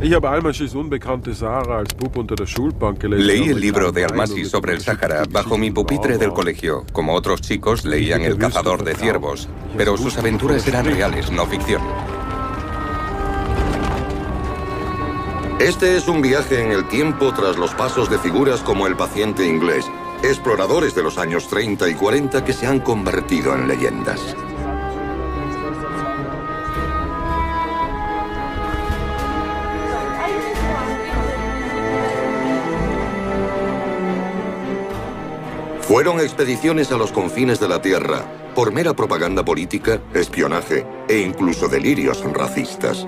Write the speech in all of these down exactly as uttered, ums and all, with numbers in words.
Leí el libro de Almasi sobre el Sáhara bajo mi pupitre del colegio. Como otros chicos, leían El cazador de ciervos, pero sus aventuras eran reales, no ficción. Este es un viaje en el tiempo tras los pasos de figuras como el paciente inglés, exploradores de los años treinta y cuarenta que se han convertido en leyendas. Fueron expediciones a los confines de la Tierra, por mera propaganda política, espionaje e incluso delirios racistas.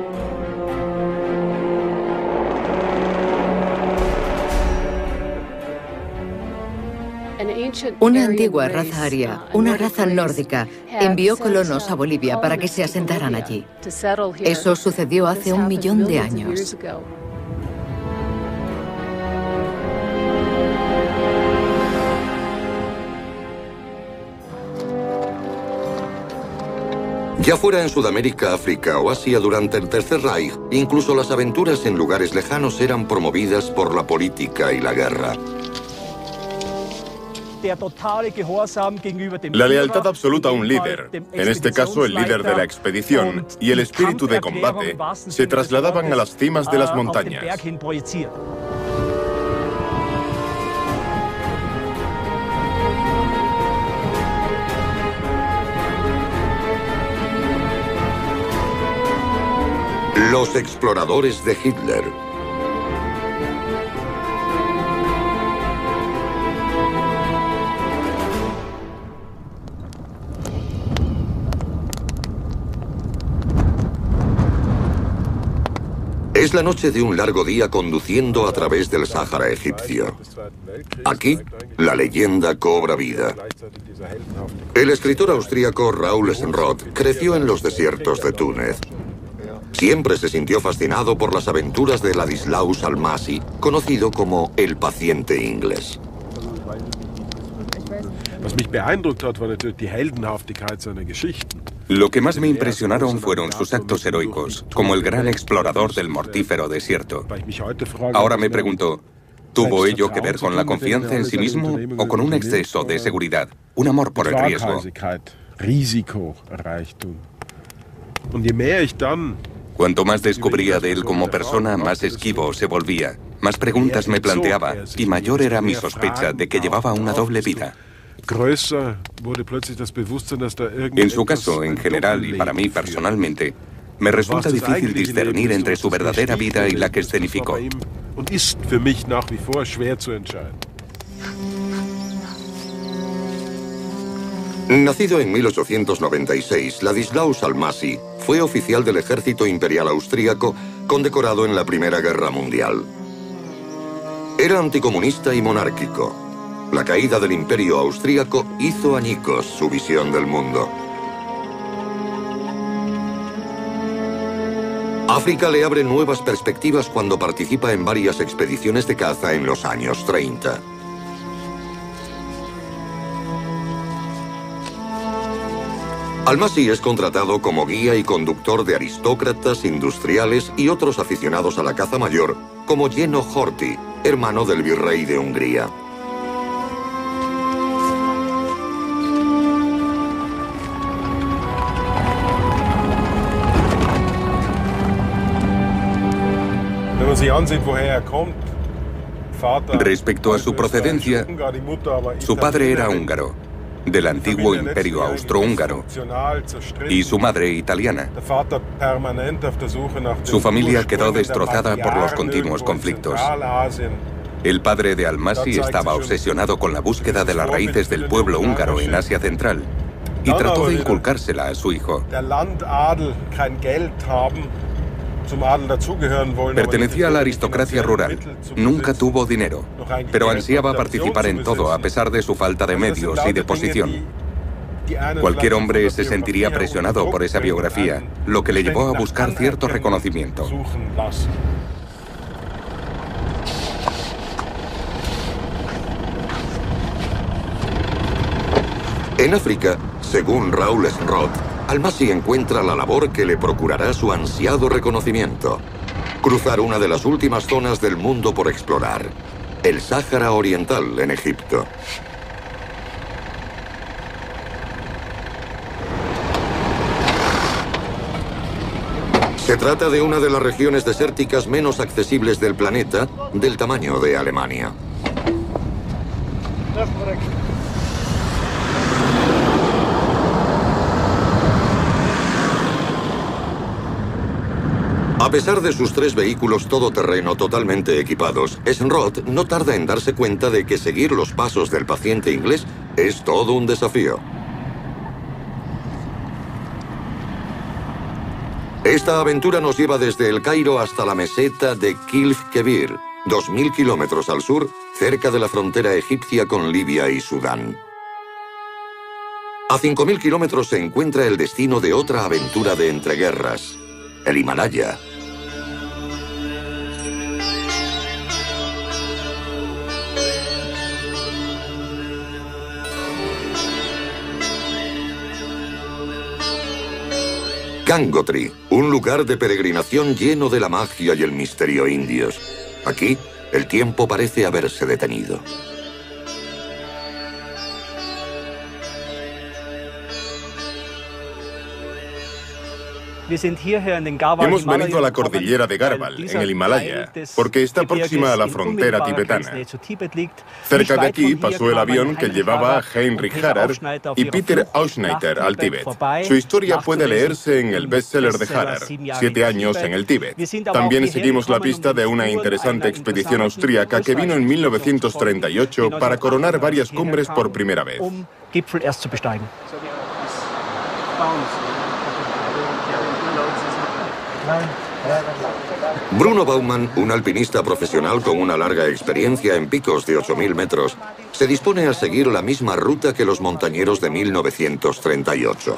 Una antigua raza aria, una raza nórdica, envió colonos a Bolivia para que se asentaran allí. Eso sucedió hace un millón de años. Ya fuera en Sudamérica, África o Asia durante el Tercer Reich, incluso las aventuras en lugares lejanos eran promovidas por la política y la guerra. La lealtad absoluta a un líder, en este caso el líder de la expedición, y el espíritu de combate se trasladaban a las cimas de las montañas. Los exploradores de Hitler. Es la noche de un largo día conduciendo a través del Sáhara egipcio. Aquí, la leyenda cobra vida. El escritor austríaco Raúl Senroth creció en los desiertos de Túnez. Siempre se sintió fascinado por las aventuras de Ladislaus Almasi, conocido como el paciente inglés. Lo que más me impresionaron fueron sus actos heroicos, como el gran explorador del mortífero desierto. Ahora me pregunto, ¿tuvo ello que ver con la confianza en sí mismo o con un exceso de seguridad, un amor por el riesgo? Cuanto más descubría de él como persona, más esquivo se volvía, más preguntas me planteaba y mayor era mi sospecha de que llevaba una doble vida. En su caso, en general y para mí personalmente, me resulta difícil discernir entre su verdadera vida y la que escenificó. Nacido en mil ochocientos noventa y seis, Ladislaus Almasi fue oficial del ejército imperial austríaco condecorado en la Primera Guerra Mundial. Era anticomunista y monárquico. La caída del imperio austríaco hizo añicos su visión del mundo. África le abre nuevas perspectivas cuando participa en varias expediciones de caza en los años treinta. Almasi es contratado como guía y conductor de aristócratas, industriales y otros aficionados a la caza mayor, como Jenő Horthy, hermano del virrey de Hungría. Respecto a su procedencia, su padre era húngaro, del antiguo imperio austrohúngaro, y su madre italiana. Su familia quedó destrozada por los continuos conflictos. El padre de Almasi estaba obsesionado con la búsqueda de las raíces del pueblo húngaro en Asia Central y trató de inculcársela a su hijo. Pertenecía a la aristocracia rural, nunca tuvo dinero, pero ansiaba participar en todo a pesar de su falta de medios y de posición. Cualquier hombre se sentiría presionado por esa biografía, lo que le llevó a buscar cierto reconocimiento. En África, según Raúl Senroth, Almasi encuentra la labor que le procurará su ansiado reconocimiento. cruzar una de las últimas zonas del mundo por explorar, el Sáhara Oriental en Egipto. Se trata de una de las regiones desérticas menos accesibles del planeta, del tamaño de Alemania. A pesar de sus tres vehículos todoterreno totalmente equipados, Esnrod no tarda en darse cuenta de que seguir los pasos del paciente inglés es todo un desafío. Esta aventura nos lleva desde El Cairo hasta la meseta de Kilf Kebir, dos mil kilómetros al sur, cerca de la frontera egipcia con Libia y Sudán. A cinco mil kilómetros se encuentra el destino de otra aventura de entreguerras, el Himalaya. Gangotri, un lugar de peregrinación lleno de la magia y el misterio indios. Aquí, el tiempo parece haberse detenido. Hemos venido a la cordillera de Garbal, en el Himalaya, porque está próxima a la frontera tibetana. Cerca de aquí pasó el avión que llevaba a Heinrich Harrer y Peter Auschneider al Tíbet. Su historia puede leerse en el bestseller de Harrer, Siete años en el Tíbet. También seguimos la pista de una interesante expedición austríaca que vino en mil novecientos treinta y ocho para coronar varias cumbres por primera vez. Bruno Baumann, un alpinista profesional con una larga experiencia en picos de ocho mil metros, se dispone a seguir la misma ruta que los montañeros de mil novecientos treinta y ocho.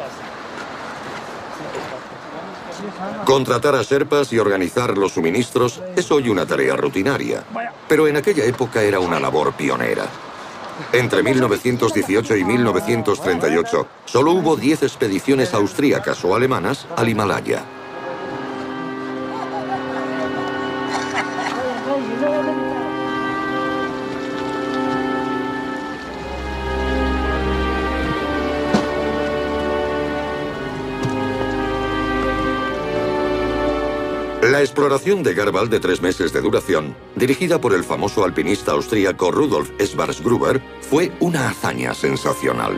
Contratar a sherpas y organizar los suministros es hoy una tarea rutinaria, pero en aquella época era una labor pionera. Entre mil novecientos dieciocho y mil novecientos treinta y ocho, solo hubo diez expediciones austríacas o alemanas al Himalaya. La exploración de Garbal de tres meses de duración, dirigida por el famoso alpinista austríaco Rudolf Schwarzgruber, fue una hazaña sensacional.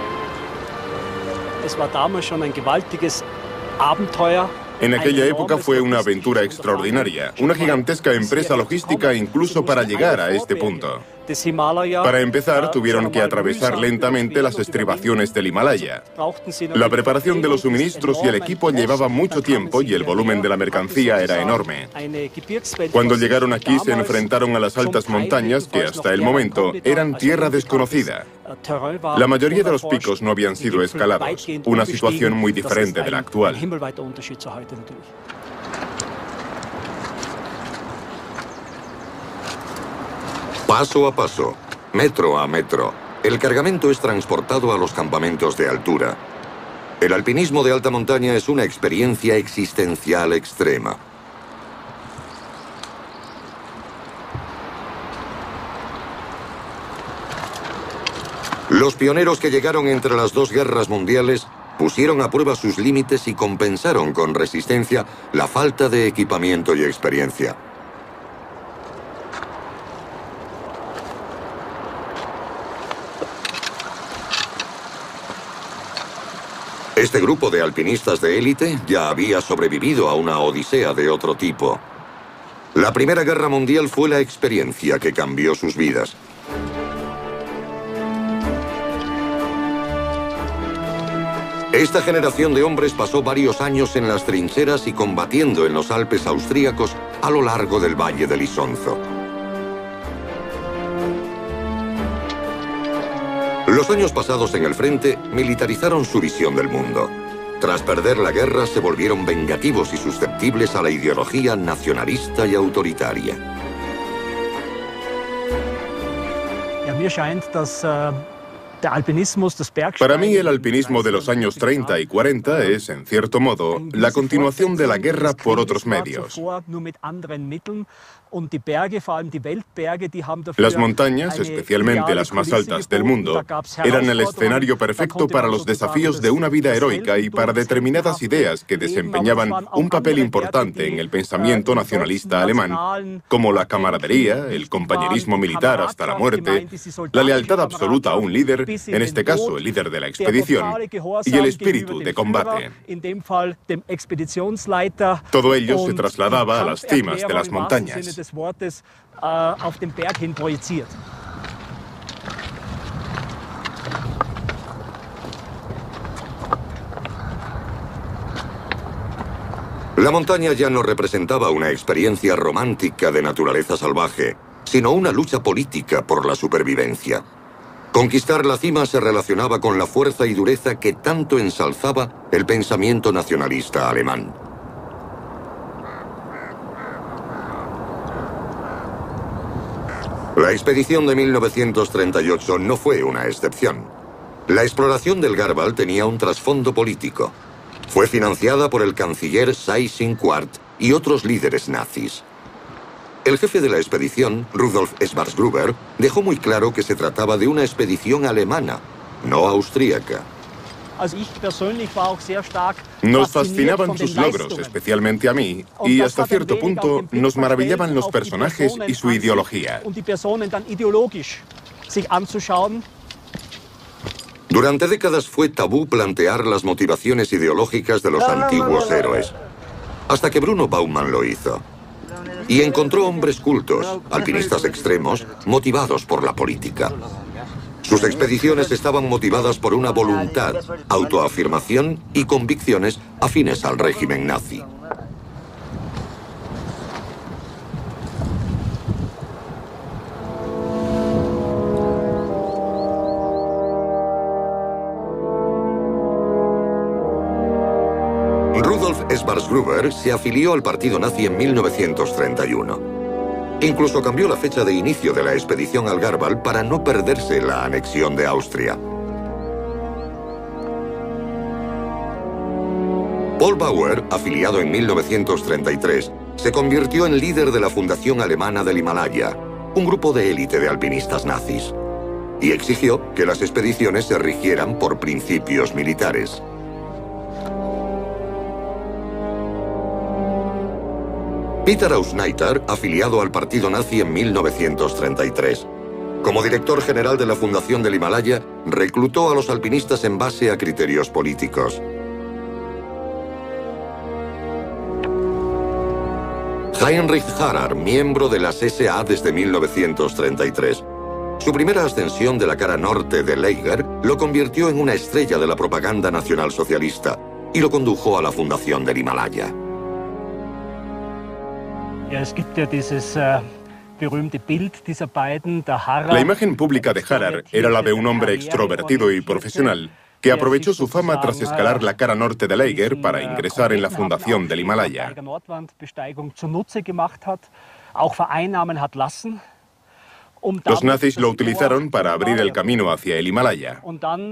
En aquella época fue una aventura extraordinaria, una gigantesca empresa logística incluso para llegar a este punto. Para empezar, tuvieron que atravesar lentamente las estribaciones del Himalaya. La preparación de los suministros y el equipo llevaba mucho tiempo y el volumen de la mercancía era enorme. Cuando llegaron aquí se enfrentaron a las altas montañas que hasta el momento eran tierra desconocida. La mayoría de los picos no habían sido escalados, una situación muy diferente de la actual. Paso a paso, metro a metro, el cargamento es transportado a los campamentos de altura. El alpinismo de alta montaña es una experiencia existencial extrema. Los pioneros que llegaron entre las dos guerras mundiales pusieron a prueba sus límites y compensaron con resistencia la falta de equipamiento y experiencia. Este grupo de alpinistas de élite ya había sobrevivido a una odisea de otro tipo. La Primera Guerra Mundial fue la experiencia que cambió sus vidas. Esta generación de hombres pasó varios años en las trincheras y combatiendo en los Alpes austríacos a lo largo del Valle del Isonzo. Los años pasados en el frente militarizaron su visión del mundo. Tras perder la guerra, se volvieron vengativos y susceptibles a la ideología nacionalista y autoritaria. Para mí, el alpinismo de los años treinta y cuarenta es, en cierto modo, la continuación de la guerra por otros medios. Las montañas, especialmente las más altas del mundo, eran el escenario perfecto para los desafíos de una vida heroica y para determinadas ideas que desempeñaban un papel importante en el pensamiento nacionalista alemán, como la camaradería, el compañerismo militar hasta la muerte, la lealtad absoluta a un líder, en este caso el líder de la expedición, y el espíritu de combate. Todo ello se trasladaba a las cimas de las montañas. La montaña ya no representaba una experiencia romántica de naturaleza salvaje, sino una lucha política por la supervivencia. Conquistar la cima se relacionaba con la fuerza y dureza que tanto ensalzaba el pensamiento nacionalista alemán. La expedición de mil novecientos treinta y ocho no fue una excepción. La exploración del Garbal tenía un trasfondo político. Fue financiada por el canciller Seyss-Inquart y otros líderes nazis. El jefe de la expedición, Rudolf Schwarzgruber, dejó muy claro que se trataba de una expedición alemana, no austríaca. Nos fascinaban sus logros, especialmente a mí, y hasta cierto punto nos maravillaban los personajes y su ideología. Durante décadas fue tabú plantear las motivaciones ideológicas de los antiguos héroes, hasta que Bruno Baumann lo hizo. Y encontró hombres cultos, alpinistas extremos, motivados por la política. Sus expediciones estaban motivadas por una voluntad, autoafirmación y convicciones afines al régimen nazi. Rudolf Schwarzgruber se afilió al partido nazi en mil novecientos treinta y uno. Incluso cambió la fecha de inicio de la expedición al Garbal para no perderse la anexión de Austria. Paul Bauer, afiliado en mil novecientos treinta y tres, se convirtió en líder de la Fundación Alemana del Himalaya, un grupo de élite de alpinistas nazis, y exigió que las expediciones se rigieran por principios militares. Peter Ausneiter, afiliado al partido nazi en mil novecientos treinta y tres. Como director general de la Fundación del Himalaya, reclutó a los alpinistas en base a criterios políticos. Heinrich Harrer, miembro de las S A desde mil novecientos treinta y tres. Su primera ascensión de la cara norte de Leiger lo convirtió en una estrella de la propaganda nacionalsocialista y lo condujo a la Fundación del Himalaya. La imagen pública de Harrer era la de un hombre extrovertido y profesional que aprovechó su fama tras escalar la cara norte de Leiger para ingresar en la Fundación del Himalaya. Los nazis lo utilizaron para abrir el camino hacia el Himalaya.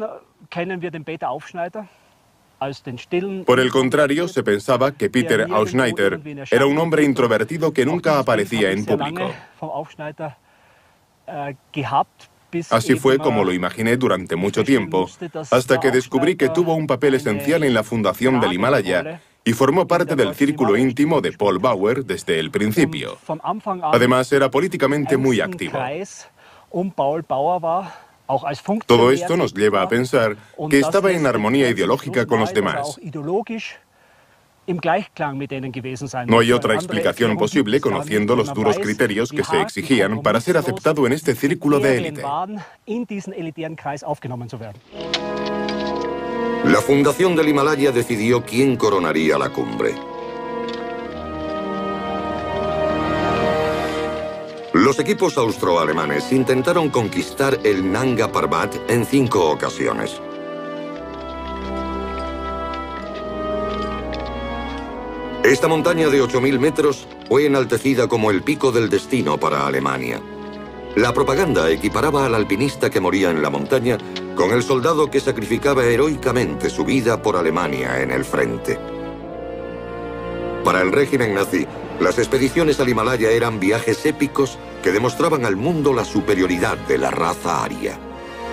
Por el contrario, se pensaba que Peter Ausneiter era un hombre introvertido que nunca aparecía en público. Así fue como lo imaginé durante mucho tiempo, hasta que descubrí que tuvo un papel esencial en la Fundación del Himalaya y formó parte del círculo íntimo de Paul Bauer desde el principio. Además, era políticamente muy activo. Todo esto nos lleva a pensar que estaba en armonía ideológica con los demás. No hay otra explicación posible conociendo los duros criterios que se exigían para ser aceptado en este círculo de élite. La Fundación del Himalaya decidió quién coronaría la cumbre. Los equipos austroalemanes intentaron conquistar el Nanga Parbat en cinco ocasiones. Esta montaña de ocho mil metros fue enaltecida como el pico del destino para Alemania. La propaganda equiparaba al alpinista que moría en la montaña con el soldado que sacrificaba heroicamente su vida por Alemania en el frente. Para el régimen nazi, las expediciones al Himalaya eran viajes épicos que demostraban al mundo la superioridad de la raza aria.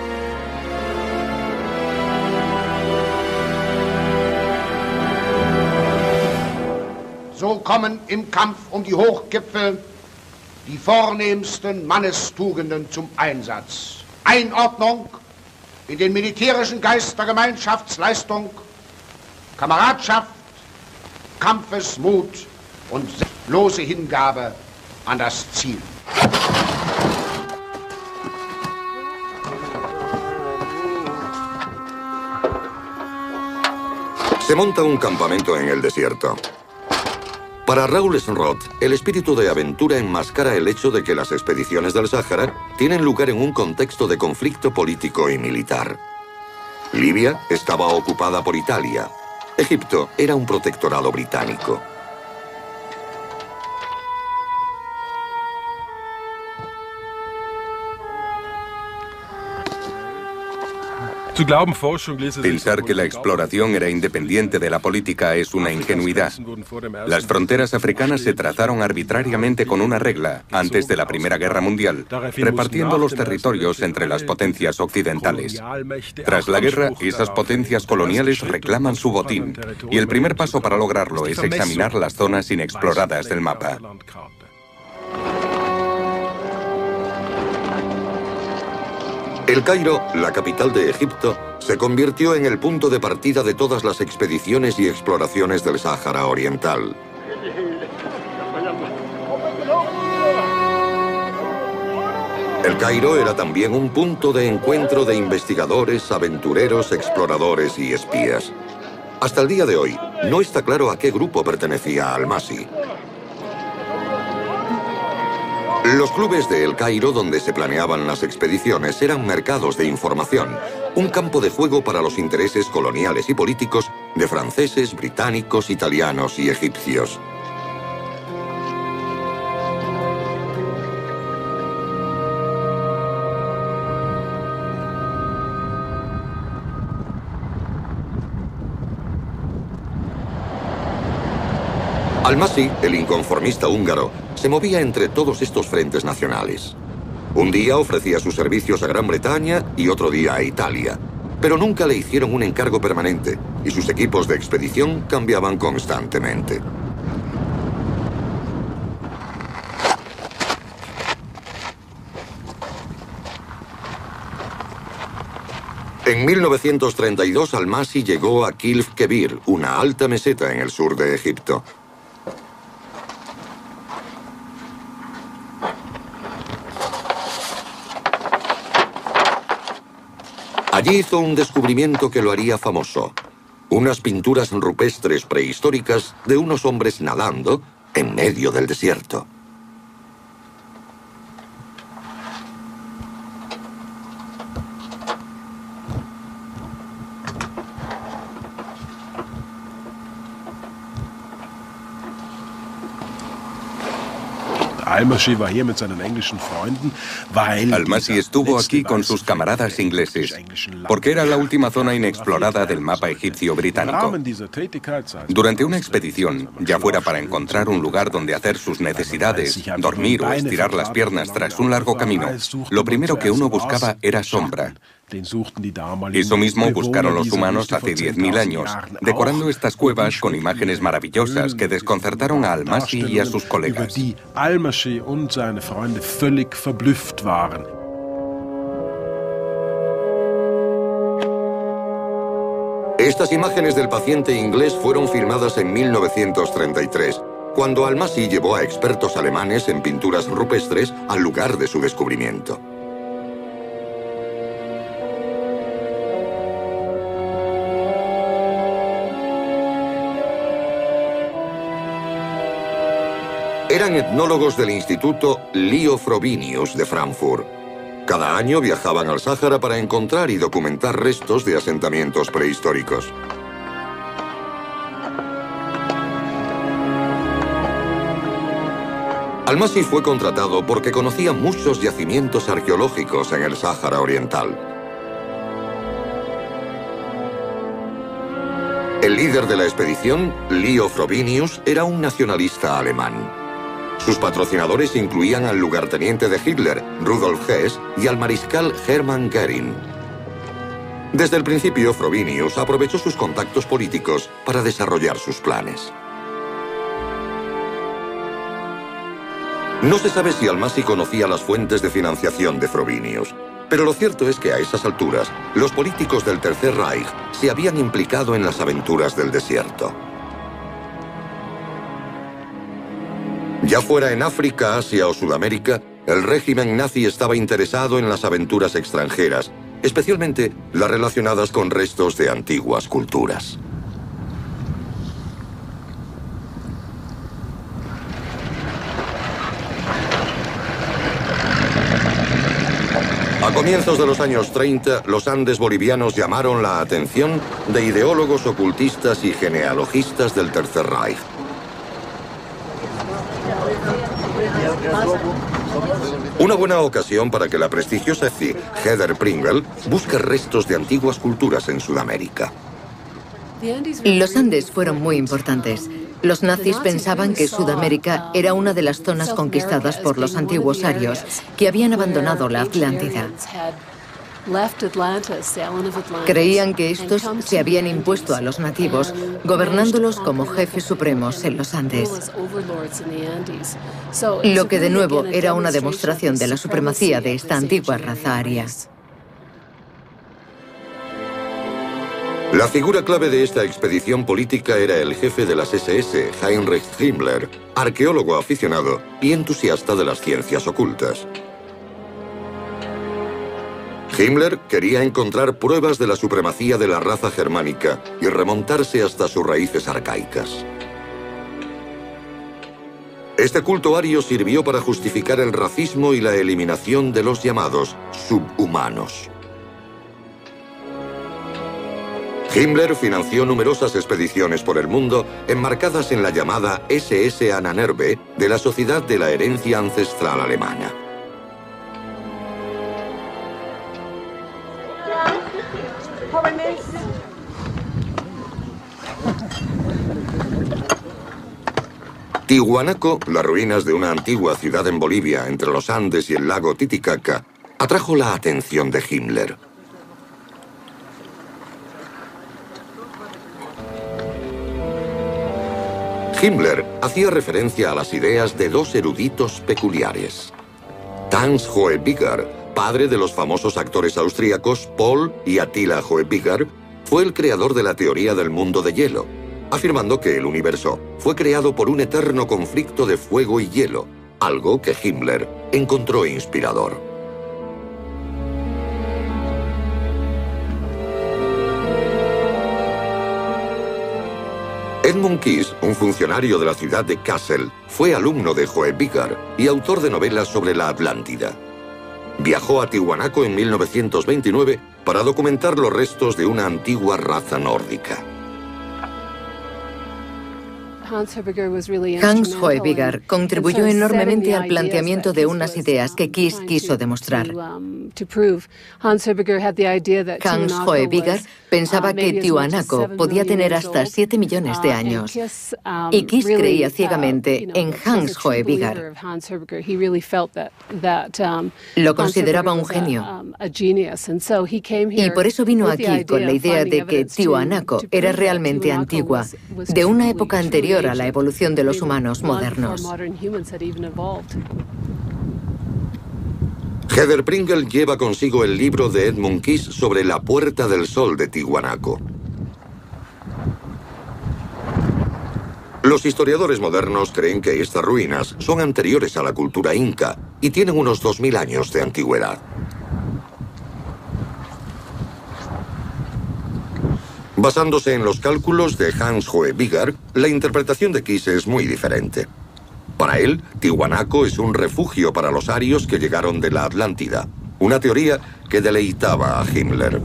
So kommen im Kampf um die Hochgipfel die vornehmsten Mannestugenden zum Einsatz. Einordnung in den militärischen Geist der Gemeinschaftsleistung, Kameradschaft, Kampfesmut und selbstlose Hingabe an das Ziel. Se monta un campamento en el desierto. Para Raoul Srod, el espíritu de aventura enmascara el hecho de que las expediciones del Sáhara tienen lugar en un contexto de conflicto político y militar. Libia estaba ocupada por Italia. Egipto era un protectorado británico. Pensar que la exploración era independiente de la política es una ingenuidad. Las fronteras africanas se trazaron arbitrariamente con una regla antes de la Primera Guerra Mundial, repartiendo los territorios entre las potencias occidentales. Tras la guerra, esas potencias coloniales reclaman su botín, y el primer paso para lograrlo es examinar las zonas inexploradas del mapa. El Cairo, la capital de Egipto, se convirtió en el punto de partida de todas las expediciones y exploraciones del Sáhara Oriental. El Cairo era también un punto de encuentro de investigadores, aventureros, exploradores y espías. Hasta el día de hoy, no está claro a qué grupo pertenecía Al-Masi. Los clubes de El Cairo, donde se planeaban las expediciones, eran mercados de información, un campo de juego para los intereses coloniales y políticos de franceses, británicos, italianos y egipcios. Al-Masi, el inconformista húngaro, se movía entre todos estos frentes nacionales. Un día ofrecía sus servicios a Gran Bretaña y otro día a Italia, pero nunca le hicieron un encargo permanente y sus equipos de expedición cambiaban constantemente. En mil novecientos treinta y dos, Al-Masi llegó a Kilf Kebir, una alta meseta en el sur de Egipto. Allí hizo un descubrimiento que lo haría famoso. Unas pinturas rupestres prehistóricas de unos hombres nadando en medio del desierto. Al-Masi estuvo aquí con sus camaradas ingleses, porque era la última zona inexplorada del mapa egipcio británico. Durante una expedición, ya fuera para encontrar un lugar donde hacer sus necesidades, dormir o estirar las piernas tras un largo camino, lo primero que uno buscaba era sombra. Eso mismo buscaron los humanos hace diez mil años, decorando estas cuevas con imágenes maravillosas que desconcertaron a Al-Masi y a sus colegas. Estas imágenes del paciente inglés fueron filmadas en mil novecientos treinta y tres, cuando Al-Masi llevó a expertos alemanes en pinturas rupestres al lugar de su descubrimiento. Eran etnólogos del Instituto Leo Frobenius de Frankfurt. Cada año viajaban al Sáhara para encontrar y documentar restos de asentamientos prehistóricos. Al-Masi fue contratado porque conocía muchos yacimientos arqueológicos en el Sáhara Oriental. El líder de la expedición, Leo Frobenius, era un nacionalista alemán. Sus patrocinadores incluían al lugarteniente de Hitler, Rudolf Hess, y al mariscal Hermann Göring. Desde el principio, Frobenius aprovechó sus contactos políticos para desarrollar sus planes. No se sabe si Almasi conocía las fuentes de financiación de Frobenius, pero lo cierto es que a esas alturas, los políticos del Tercer Reich se habían implicado en las aventuras del desierto. Ya fuera en África, Asia o Sudamérica, el régimen nazi estaba interesado en las aventuras extranjeras, especialmente las relacionadas con restos de antiguas culturas. A comienzos de los años treinta, los Andes bolivianos llamaron la atención de ideólogos ocultistas y genealogistas del Tercer Reich. Una buena ocasión para que la prestigiosa C I Heather Pringle busque restos de antiguas culturas en Sudamérica. Los Andes fueron muy importantes. Los nazis pensaban que Sudamérica era una de las zonas conquistadas por los antiguos arios, que habían abandonado la Atlántida. Creían que estos se habían impuesto a los nativos, gobernándolos como jefes supremos en los Andes. Lo que de nuevo era una demostración de la supremacía de esta antigua raza aria. La figura clave de esta expedición política era el jefe de las ese ese, Heinrich Himmler, arqueólogo aficionado y entusiasta de las ciencias ocultas. Himmler quería encontrar pruebas de la supremacía de la raza germánica y remontarse hasta sus raíces arcaicas. Este culto ario sirvió para justificar el racismo y la eliminación de los llamados subhumanos. Himmler financió numerosas expediciones por el mundo enmarcadas en la llamada ese ese Ahnenerbe de la Sociedad de la Herencia Ancestral Alemana. Tiwanaku, las ruinas de una antigua ciudad en Bolivia entre los Andes y el lago Titicaca, atrajo la atención de Himmler. Himmler hacía referencia a las ideas de dos eruditos peculiares. Hans Hoebiger, padre de los famosos actores austríacos Paul y Attila Hoebiger, fue el creador de la teoría del mundo de hielo, afirmando que el universo fue creado por un eterno conflicto de fuego y hielo, algo que Himmler encontró inspirador. Edmund Kiss, un funcionario de la ciudad de Kassel, fue alumno de Hoebiger y autor de novelas sobre la Atlántida. Viajó a Tiwanaku en mil novecientos veintinueve para documentar los restos de una antigua raza nórdica. Hans Hoebiger contribuyó enormemente al planteamiento de unas ideas que Kiss quiso demostrar. Hans Hoebiger pensaba que Tiwanaku podía tener hasta siete millones de años, y Kiss creía ciegamente en Hans Hoebiger. Lo consideraba un genio. Y por eso vino aquí con la idea de que Tiwanaku era realmente antigua, de una época anterior a la evolución de los humanos modernos. Heather Pringle lleva consigo el libro de Edmund Kiss sobre la Puerta del Sol de Tiwanaku. Los historiadores modernos creen que estas ruinas son anteriores a la cultura inca y tienen unos dos mil años de antigüedad. Basándose en los cálculos de Hans Hoebiger, la interpretación de Kiss es muy diferente. Para él, Tiwanaku es un refugio para los arios que llegaron de la Atlántida, una teoría que deleitaba a Himmler.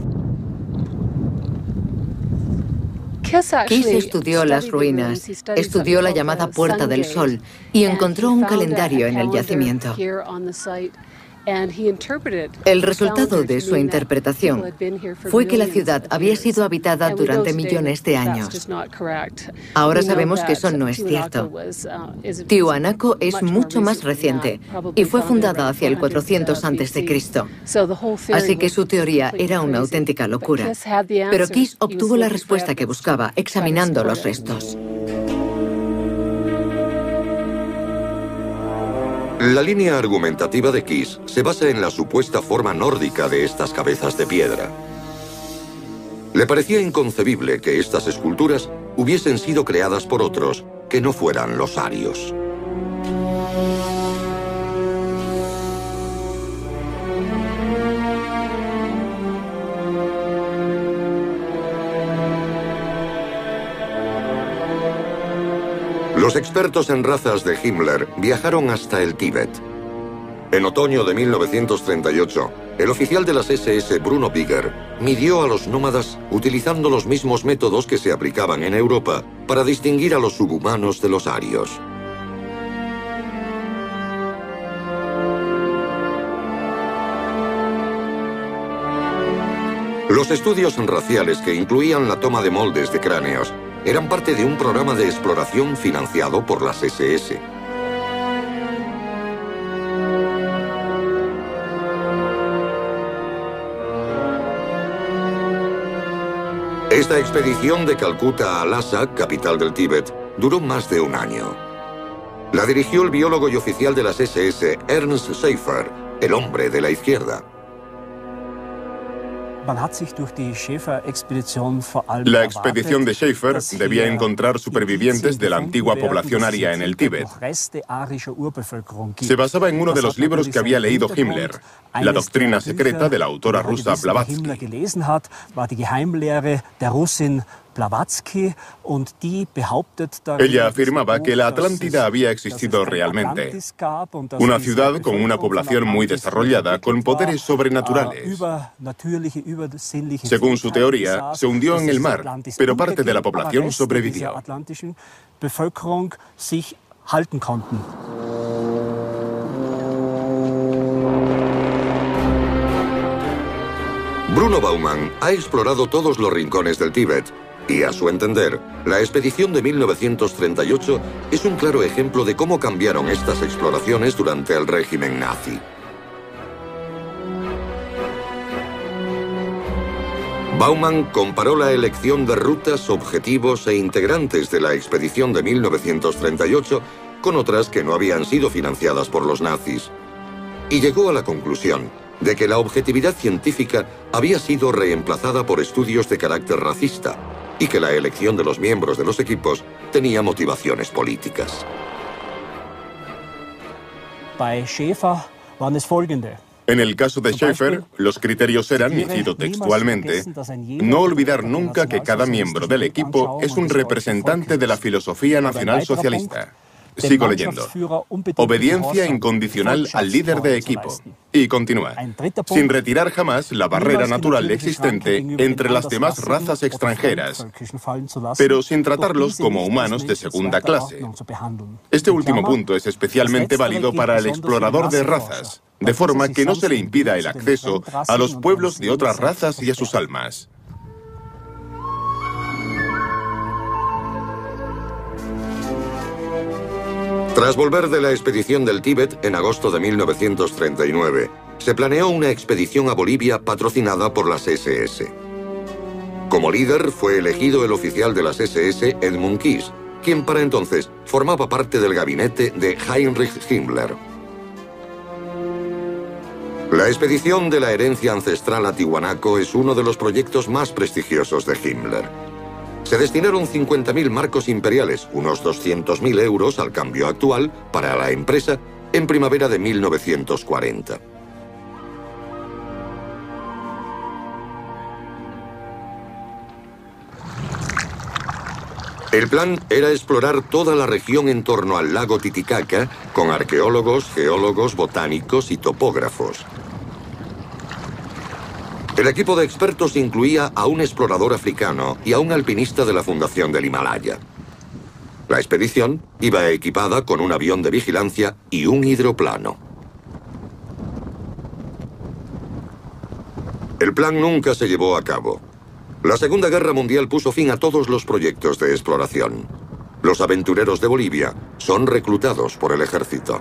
Kiss estudió las ruinas, estudió la llamada Puerta del Sol y encontró un calendario en el yacimiento. El resultado de su interpretación fue que la ciudad había sido habitada durante millones de años. Ahora sabemos que eso no es cierto. Tiwanaku es mucho más reciente y fue fundada hacia el cuatrocientos antes de Cristo. Así que su teoría era una auténtica locura. Pero Kiss obtuvo la respuesta que buscaba examinando los restos. La línea argumentativa de Kiss se basa en la supuesta forma nórdica de estas cabezas de piedra. Le parecía inconcebible que estas esculturas hubiesen sido creadas por otros que no fueran los arios. Los expertos en razas de Himmler viajaron hasta el Tíbet. En otoño de mil novecientos treinta y ocho, el oficial de las ese ese Bruno Bigger midió a los nómadas utilizando los mismos métodos que se aplicaban en Europa para distinguir a los subhumanos de los arios. Los estudios raciales, que incluían la toma de moldes de cráneos, eran parte de un programa de exploración financiado por las ese ese. Esta expedición de Calcuta a Lhasa, capital del Tíbet, duró más de un año. La dirigió el biólogo y oficial de las ese ese, Ernst Schaefer, el hombre de la izquierda. La expedición de Schaefer debía encontrar supervivientes de la antigua población aria en el Tíbet. Se basaba en uno de los libros que había leído Himmler, La doctrina secreta de la autora rusa Blavatsky. Ella afirmaba que la Atlántida había existido realmente. Una ciudad con una población muy desarrollada, con poderes sobrenaturales. Según su teoría, se hundió en el mar, pero parte de la población sobrevivió. Bruno Baumann ha explorado todos los rincones del Tíbet y, a su entender, la expedición de mil novecientos treinta y ocho es un claro ejemplo de cómo cambiaron estas exploraciones durante el régimen nazi. Baumann comparó la elección de rutas, objetivos e integrantes de la expedición de mil novecientos treinta y ocho con otras que no habían sido financiadas por los nazis, y llegó a la conclusión de que la objetividad científica había sido reemplazada por estudios de carácter racista y que la elección de los miembros de los equipos tenía motivaciones políticas. En el caso de Schaefer, los criterios eran, y cito textualmente, no olvidar nunca que cada miembro del equipo es un representante de la filosofía nacionalsocialista. Sigo leyendo. Obediencia incondicional al líder de equipo. Y continúa. Sin retirar jamás la barrera natural existente entre las demás razas extranjeras, pero sin tratarlos como humanos de segunda clase. Este último punto es especialmente válido para el explorador de razas, de forma que no se le impida el acceso a los pueblos de otras razas y a sus almas. Tras volver de la expedición del Tíbet en agosto de mil novecientos treinta y nueve, se planeó una expedición a Bolivia patrocinada por las ese ese. Como líder fue elegido el oficial de las ese ese, Edmund Kiss, quien para entonces formaba parte del gabinete de Heinrich Himmler. La expedición de la herencia ancestral a Tiwanaku es uno de los proyectos más prestigiosos de Himmler. Se destinaron cincuenta mil marcos imperiales, unos doscientos mil euros al cambio actual, para la empresa en primavera de mil novecientos cuarenta. El plan era explorar toda la región en torno al lago Titicaca con arqueólogos, geólogos, botánicos y topógrafos. El equipo de expertos incluía a un explorador africano y a un alpinista de la Fundación del Himalaya. La expedición iba equipada con un avión de vigilancia y un hidroplano. El plan nunca se llevó a cabo. La Segunda Guerra Mundial puso fin a todos los proyectos de exploración. Los aventureros de Bolivia son reclutados por el ejército.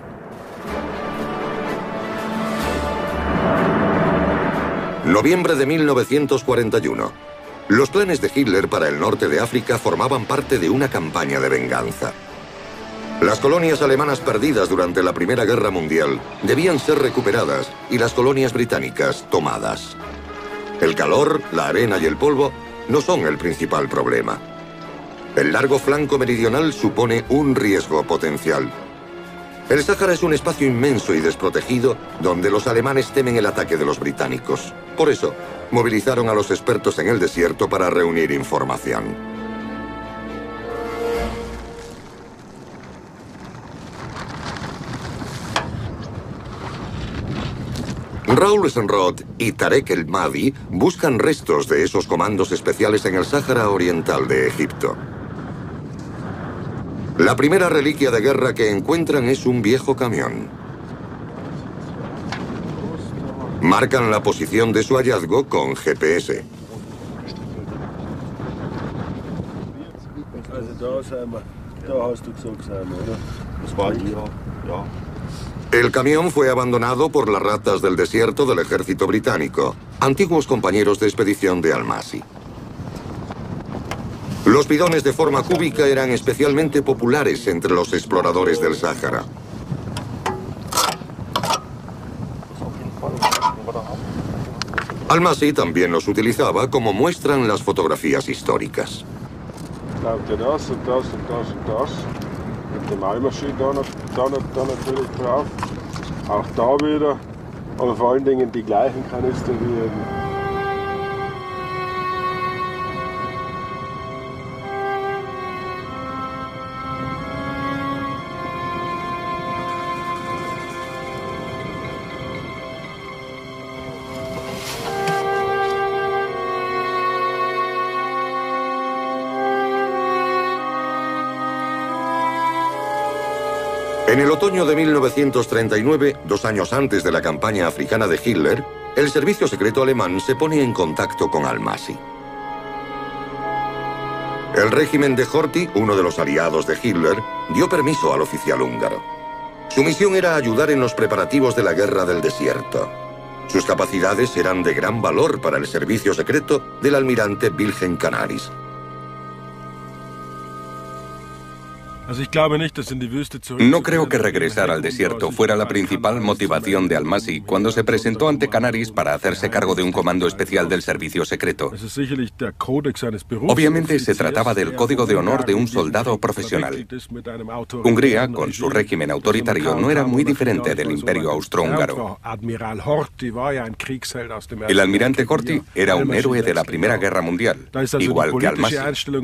Noviembre de mil novecientos cuarenta y uno. Los planes de Hitler para el norte de África formaban parte de una campaña de venganza. Las colonias alemanas perdidas durante la Primera Guerra Mundial debían ser recuperadas y las colonias británicas tomadas. El calor, la arena y el polvo no son el principal problema. El largo flanco meridional supone un riesgo potencial. El Sáhara es un espacio inmenso y desprotegido donde los alemanes temen el ataque de los británicos. Por eso, movilizaron a los expertos en el desierto para reunir información. Raoul Senrod y Tarek El Mahdi buscan restos de esos comandos especiales en el Sáhara Oriental de Egipto. La primera reliquia de guerra que encuentran es un viejo camión. Marcan la posición de su hallazgo con G P S. El camión fue abandonado por las ratas del desierto del ejército británico, antiguos compañeros de expedición de Almasi. Los bidones de forma cúbica eran especialmente populares entre los exploradores del Sáhara. Almasi también los utilizaba, como muestran las fotografías históricas. Die Malmaschine da, noch, da, noch, da natürlich drauf. Auch da wieder, aber vor allen Dingen die gleichen Kanister wie eben. En el otoño de mil novecientos treinta y nueve, dos años antes de la campaña africana de Hitler, el servicio secreto alemán se pone en contacto con Almasi. El régimen de Horthy, uno de los aliados de Hitler, dio permiso al oficial húngaro. Su misión era ayudar en los preparativos de la guerra del desierto. Sus capacidades eran de gran valor para el servicio secreto del almirante Wilhelm Canaris. No creo que regresar al desierto fuera la principal motivación de Almasi cuando se presentó ante Canaris para hacerse cargo de un comando especial del servicio secreto. Obviamente se trataba del código de honor de un soldado profesional. Hungría, con su régimen autoritario, no era muy diferente del Imperio Austrohúngaro. El almirante Horthy era un héroe de la Primera Guerra Mundial, igual que Almasi.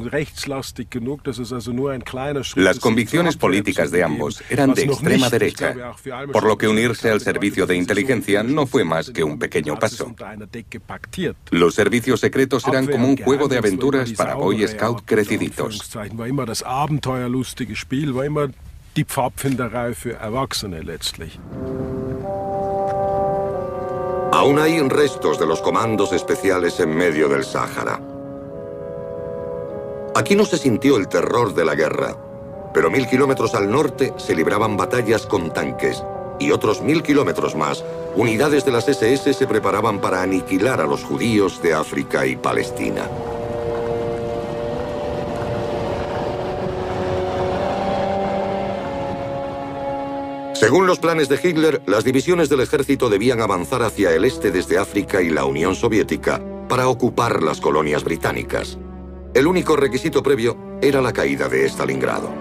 Las convicciones políticas de ambos eran de extrema derecha, por lo que unirse al servicio de inteligencia no fue más que un pequeño paso. Los servicios secretos eran como un juego de aventuras para Boy Scout creciditos. Aún hay restos de los comandos especiales en medio del Sáhara. Aquí no se sintió el terror de la guerra, pero mil kilómetros al norte se libraban batallas con tanques, y otros mil kilómetros más, unidades de las ese ese se preparaban para aniquilar a los judíos de África y Palestina. Según los planes de Hitler, las divisiones del ejército debían avanzar hacia el este desde África y la Unión Soviética para ocupar las colonias británicas. El único requisito previo era la caída de Stalingrado.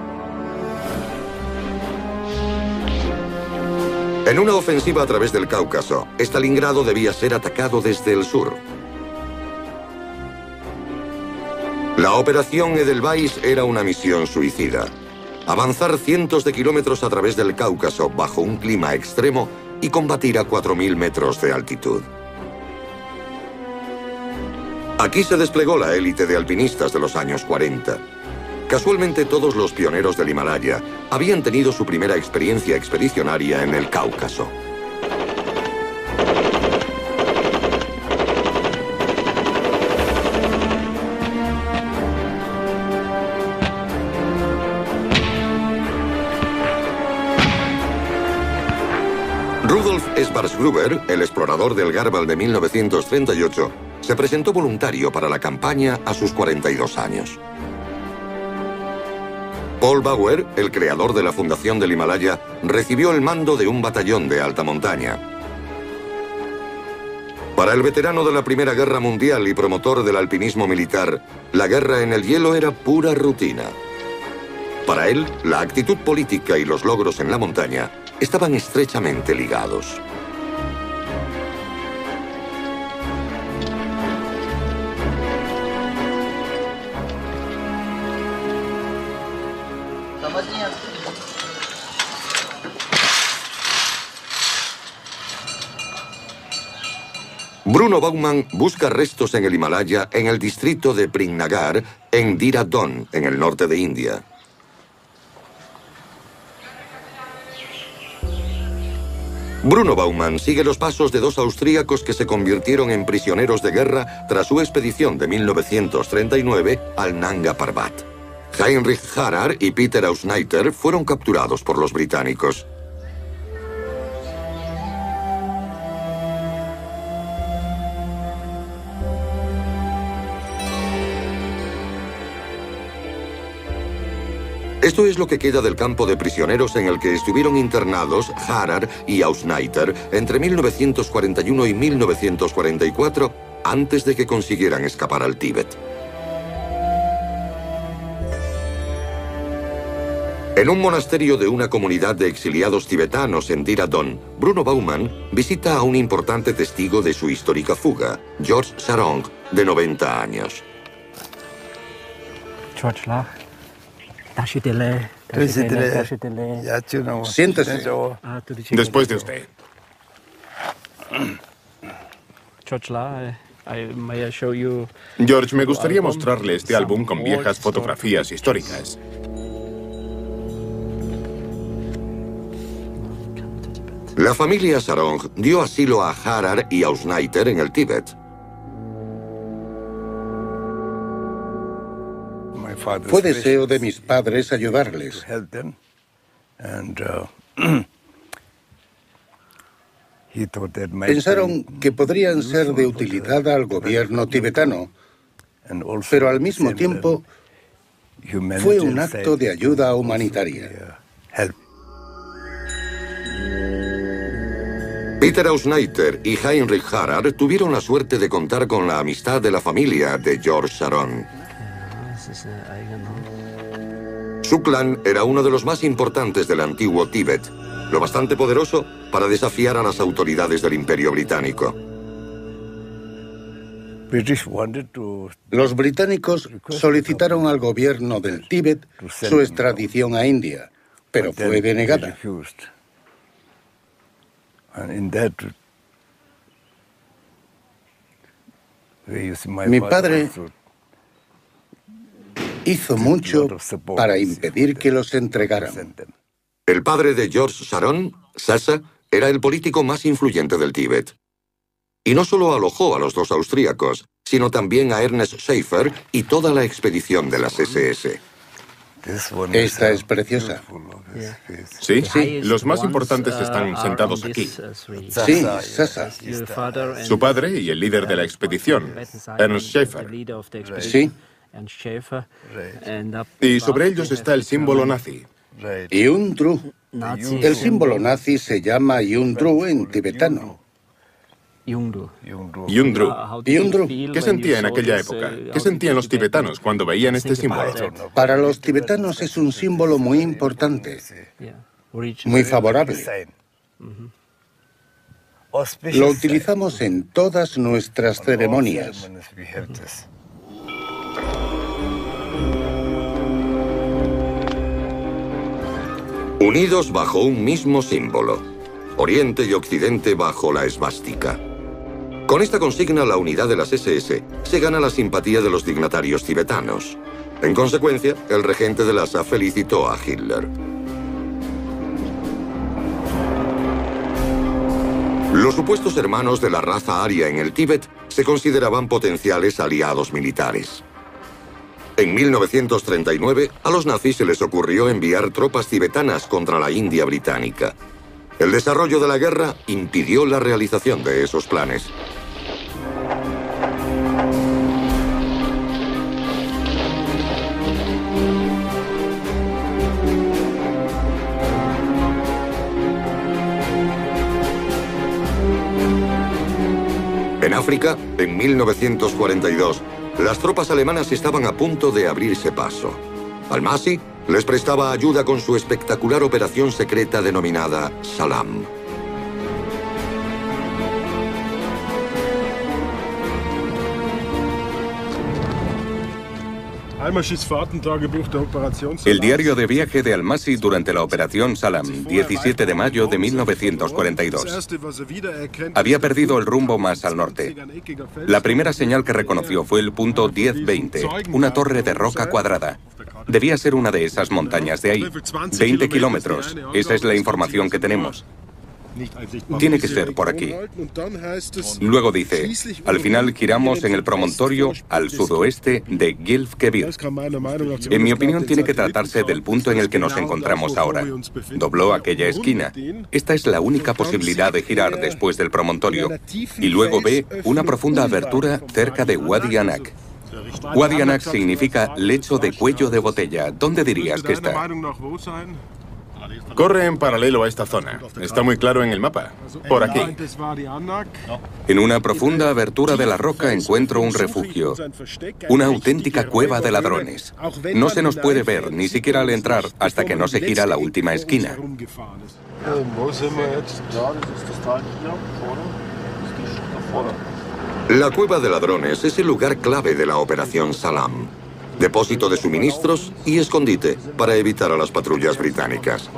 En una ofensiva a través del Cáucaso, Stalingrado debía ser atacado desde el sur. La operación Edelweiss era una misión suicida. Avanzar cientos de kilómetros a través del Cáucaso bajo un clima extremo y combatir a cuatro mil metros de altitud. Aquí se desplegó la élite de alpinistas de los años cuarenta. Casualmente todos los pioneros del Himalaya habían tenido su primera experiencia expedicionaria en el Cáucaso. Schwarzgruber, el explorador del Garbal de mil novecientos treinta y ocho, se presentó voluntario para la campaña a sus cuarenta y dos años. Paul Bauer, el creador de la fundación del Himalaya, recibió el mando de un batallón de alta montaña. Para el veterano de la Primera Guerra Mundial y promotor del alpinismo militar, la guerra en el hielo era pura rutina. Para él, la actitud política y los logros en la montaña estaban estrechamente ligados. Bruno Baumann busca restos en el Himalaya en el distrito de Primnagar, en Dir Adon, en el norte de India. Bruno Baumann sigue los pasos de dos austríacos que se convirtieron en prisioneros de guerra tras su expedición de mil novecientos treinta y nueve al Nanga Parbat. Heinrich Harrar y Peter Ausneiter fueron capturados por los británicos. Esto es lo que queda del campo de prisioneros en el que estuvieron internados Harrar y Ausneiter entre mil novecientos cuarenta y uno y mil novecientos cuarenta y cuatro, antes de que consiguieran escapar al Tíbet. En un monasterio de una comunidad de exiliados tibetanos en Dir Adon, Bruno Baumann visita a un importante testigo de su histórica fuga, George Sarong, de noventa años. Siéntese. Después de usted. George, me gustaría mostrarle este álbum con viejas fotografías históricas. La familia Sarong dio asilo a Harrar y Ausneiter en el Tíbet. Fue deseo de mis padres ayudarles. Pensaron que podrían ser de utilidad al gobierno tibetano, pero al mismo tiempo fue un acto de ayuda humanitaria. Peter Ausneiter y Heinrich Harrar tuvieron la suerte de contar con la amistad de la familia de George Sarong. Su clan era uno de los más importantes del antiguo Tíbet, lo bastante poderoso para desafiar a las autoridades del Imperio Británico. Los británicos solicitaron al gobierno del Tíbet su extradición a India, pero fue denegada. Mi padre hizo mucho para impedir que los entregaran. El padre de George Sarong, Sasa, era el político más influyente del Tíbet. Y no solo alojó a los dos austríacos, sino también a Ernest Schaefer y toda la expedición de las ese ese. Esta es preciosa. ¿Sí? Sí. Los más importantes están sentados aquí. Sí, Sasa. Su padre y el líder de la expedición, Ernst Schaefer. Sí. Y sobre ellos está el símbolo nazi. Yundru. El símbolo nazi se llama Yundru en tibetano. Yundru. Yundru. ¿Qué sentía en aquella época? ¿Qué sentían los tibetanos cuando veían este símbolo? Para los tibetanos es un símbolo muy importante, muy favorable. Lo utilizamos en todas nuestras ceremonias. Unidos bajo un mismo símbolo, Oriente y Occidente bajo la esvástica. Con esta consigna, la unidad de las ese ese se gana la simpatía de los dignatarios tibetanos. En consecuencia, el regente de Lhasa felicitó a Hitler. Los supuestos hermanos de la raza aria en el Tíbet se consideraban potenciales aliados militares. En mil novecientos treinta y nueve, a los nazis se les ocurrió enviar tropas tibetanas contra la India británica. El desarrollo de la guerra impidió la realización de esos planes. En África, en mil novecientos cuarenta y dos, las tropas alemanas estaban a punto de abrirse paso. Almasi les prestaba ayuda con su espectacular operación secreta denominada Salam. El diario de viaje de Almasi durante la Operación Salam, diecisiete de mayo de mil novecientos cuarenta y dos. Había perdido el rumbo más al norte. La primera señal que reconoció fue el punto diez veinte, una torre de roca cuadrada. Debía ser una de esas montañas de ahí. veinte kilómetros, esa es la información que tenemos. Tiene que ser por aquí. Luego dice, al final giramos en el promontorio al sudoeste de Gilf Kebir. En mi opinión tiene que tratarse del punto en el que nos encontramos ahora. Dobló aquella esquina. Esta es la única posibilidad de girar después del promontorio. Y luego ve una profunda abertura cerca de Wadi Anak. Wadi Anak significa lecho de cuello de botella. ¿Dónde dirías que está? Corre en paralelo a esta zona. Está muy claro en el mapa. Por aquí. En una profunda abertura de la roca encuentro un refugio. Una auténtica cueva de ladrones. No se nos puede ver, ni siquiera al entrar, hasta que no se gira la última esquina. La cueva de ladrones es el lugar clave de la Operación Salam. Depósito de suministros y escondite para evitar a las patrullas británicas.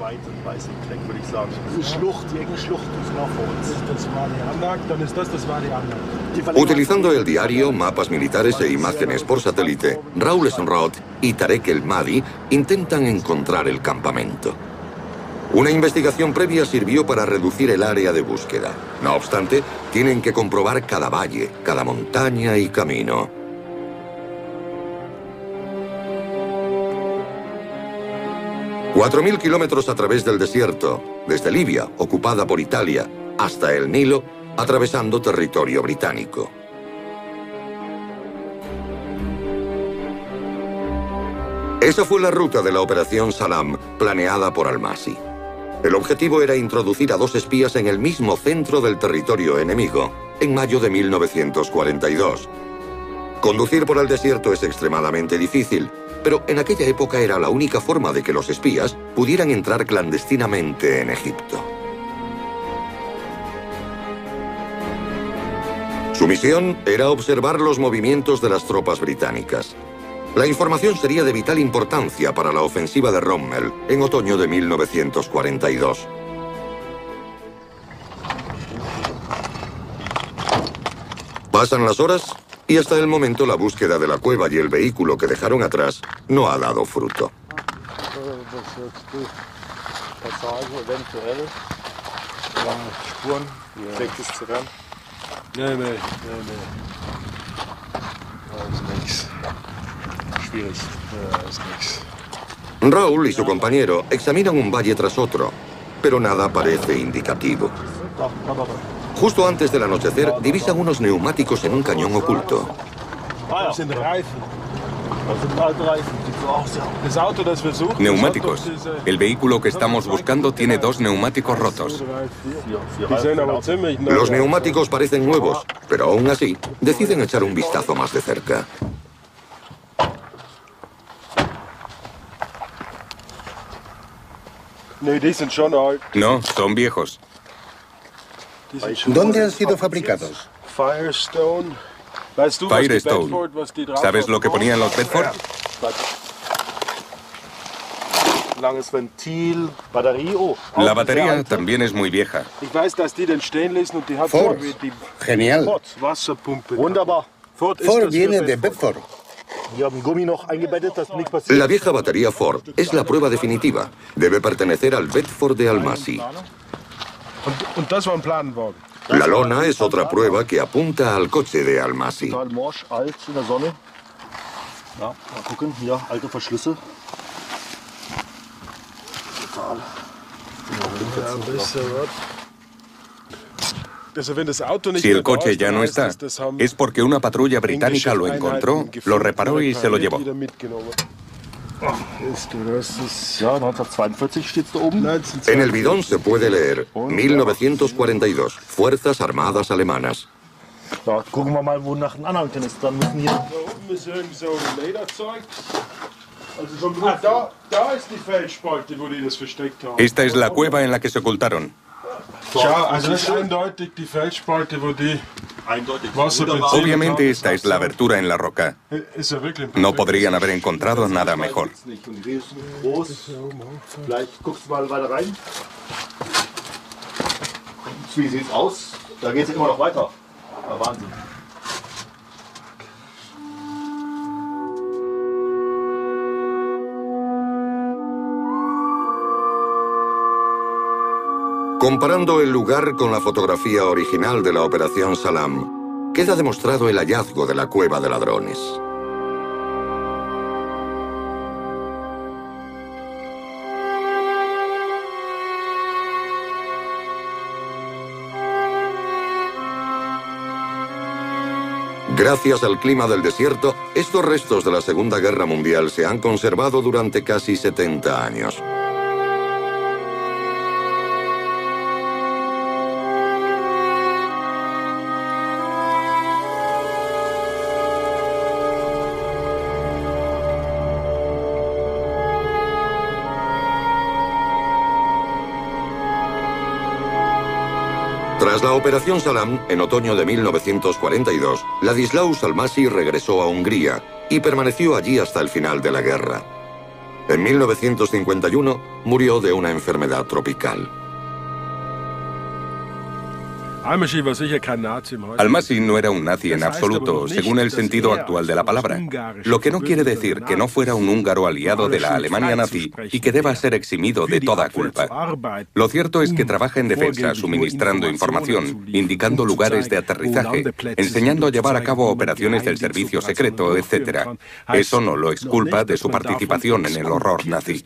Utilizando el diario, mapas militares e imágenes por satélite, Raoul Senrod y Tarek El Mahdi intentan encontrar el campamento. Una investigación previa sirvió para reducir el área de búsqueda. No obstante, tienen que comprobar cada valle, cada montaña y camino. Cuatro mil kilómetros a través del desierto, desde Libia, ocupada por Italia, hasta el Nilo, atravesando territorio británico. Esa fue la ruta de la Operación Salam, planeada por Almasi. El objetivo era introducir a dos espías en el mismo centro del territorio enemigo, en mayo de mil novecientos cuarenta y dos. Conducir por el desierto es extremadamente difícil, pero en aquella época era la única forma de que los espías pudieran entrar clandestinamente en Egipto. Su misión era observar los movimientos de las tropas británicas. La información sería de vital importancia para la ofensiva de Rommel en otoño de mil novecientos cuarenta y dos. Pasan las horas y hasta el momento la búsqueda de la cueva y el vehículo que dejaron atrás no ha dado fruto. Raoul y su compañero examinan un valle tras otro, pero nada parece indicativo. Justo antes del anochecer, divisan unos neumáticos en un cañón oculto. Neumáticos. El vehículo que estamos buscando tiene dos neumáticos rotos. Los neumáticos parecen nuevos, pero aún así, deciden echar un vistazo más de cerca. No, son viejos. ¿Dónde han sido fabricados? Firestone. ¿Sabes lo que ponían los Bedford? La batería también es muy vieja. Ford. Genial. Ford viene de Bedford. La vieja batería Ford es la prueba definitiva. Debe pertenecer al Bedford de Almasi. La lona es otra prueba que apunta al coche de Almasi. Si el coche ya no está, es porque una patrulla británica lo encontró, lo reparó y se lo llevó. En el bidón se puede leer mil novecientos cuarenta y dos, Fuerzas Armadas Alemanas. Esta es la cueva en la que se ocultaron. Obviamente esta es la abertura en la roca. No podrían haber encontrado nada mejor. Comparando el lugar con la fotografía original de la Operación Salam, queda demostrado el hallazgo de la cueva de ladrones. Gracias al clima del desierto, estos restos de la Segunda Guerra Mundial se han conservado durante casi setenta años. Tras la Operación Salam, en otoño de mil novecientos cuarenta y dos, Ladislao Salmasi regresó a Hungría y permaneció allí hasta el final de la guerra. En mil novecientos cincuenta y uno murió de una enfermedad tropical. Almasi no era un nazi en absoluto, según el sentido actual de la palabra, lo que no quiere decir que no fuera un húngaro aliado de la Alemania nazi y que deba ser eximido de toda culpa. Lo cierto es que trabaja en defensa, suministrando información, indicando lugares de aterrizaje, enseñando a llevar a cabo operaciones del servicio secreto, etcétera. Eso no lo exculpa de su participación en el horror nazi.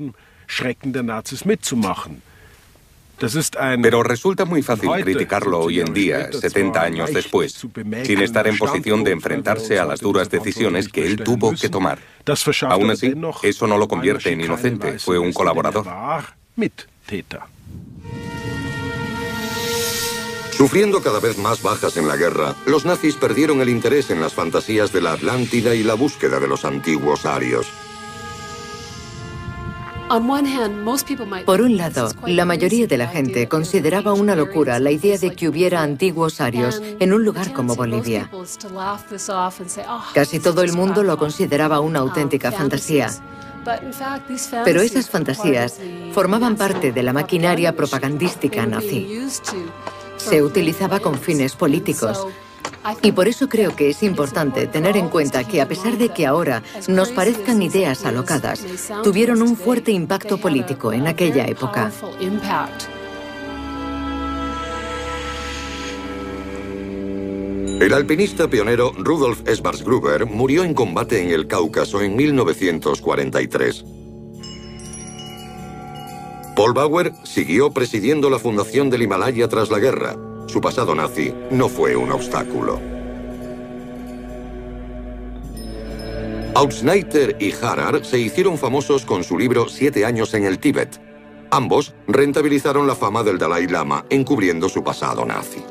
Pero resulta muy fácil criticarlo hoy en día, setenta años después, sin estar en posición de enfrentarse a las duras decisiones que él tuvo que tomar. Aún así, eso no lo convierte en inocente, fue un colaborador. Sufriendo cada vez más bajas en la guerra, los nazis perdieron el interés en las fantasías de la Atlántida y la búsqueda de los antiguos arios. Por un lado, la mayoría de la gente consideraba una locura la idea de que hubiera antiguos arios en un lugar como Bolivia. Casi todo el mundo lo consideraba una auténtica fantasía. Pero esas fantasías formaban parte de la maquinaria propagandística nazi. Se utilizaba con fines políticos. Y por eso creo que es importante tener en cuenta que a pesar de que ahora nos parezcan ideas alocadas, tuvieron un fuerte impacto político en aquella época. El alpinista pionero Rudolf Schwarzgruber murió en combate en el Cáucaso en mil novecientos cuarenta y tres. Paul Bauer siguió presidiendo la fundación del Himalaya tras la guerra. Su pasado nazi no fue un obstáculo. Autsneiter y Harrar se hicieron famosos con su libro Siete años en el Tíbet. Ambos rentabilizaron la fama del Dalai Lama encubriendo su pasado nazi.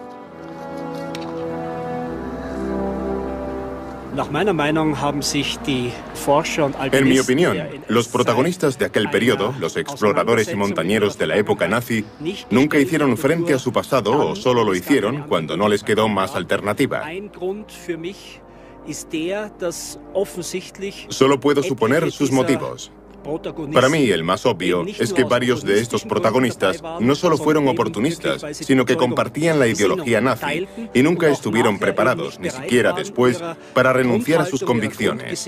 En mi opinión, los protagonistas de aquel periodo, los exploradores y montañeros de la época nazi, nunca hicieron frente a su pasado o solo lo hicieron cuando no les quedó más alternativa. Solo puedo suponer sus motivos. Para mí, el más obvio es que varios de estos protagonistas no solo fueron oportunistas, sino que compartían la ideología nazi y nunca estuvieron preparados, ni siquiera después, para renunciar a sus convicciones.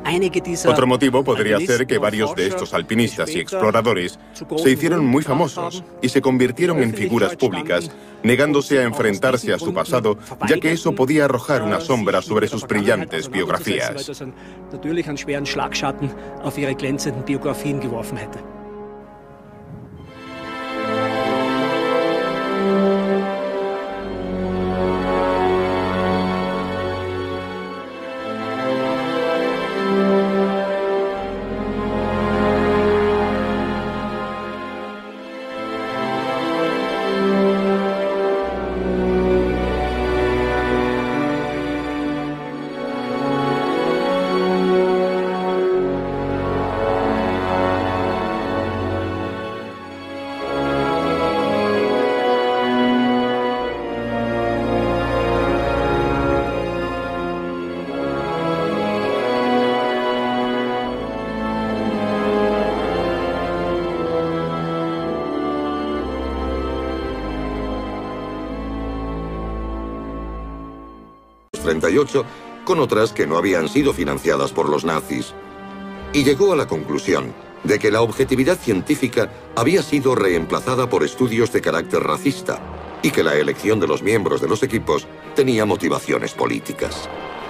Otro motivo podría ser que varios de estos alpinistas y exploradores se hicieron muy famosos y se convirtieron en figuras públicas, negándose a enfrentarse a su pasado, ya que eso podía arrojar una sombra sobre sus brillantes biografías. treinta y ocho, con otras que no habían sido financiadas por los nazis. Y llegó a la conclusión de que la objetividad científica había sido reemplazada por estudios de carácter racista y que la elección de los miembros de los equipos tenía motivaciones políticas.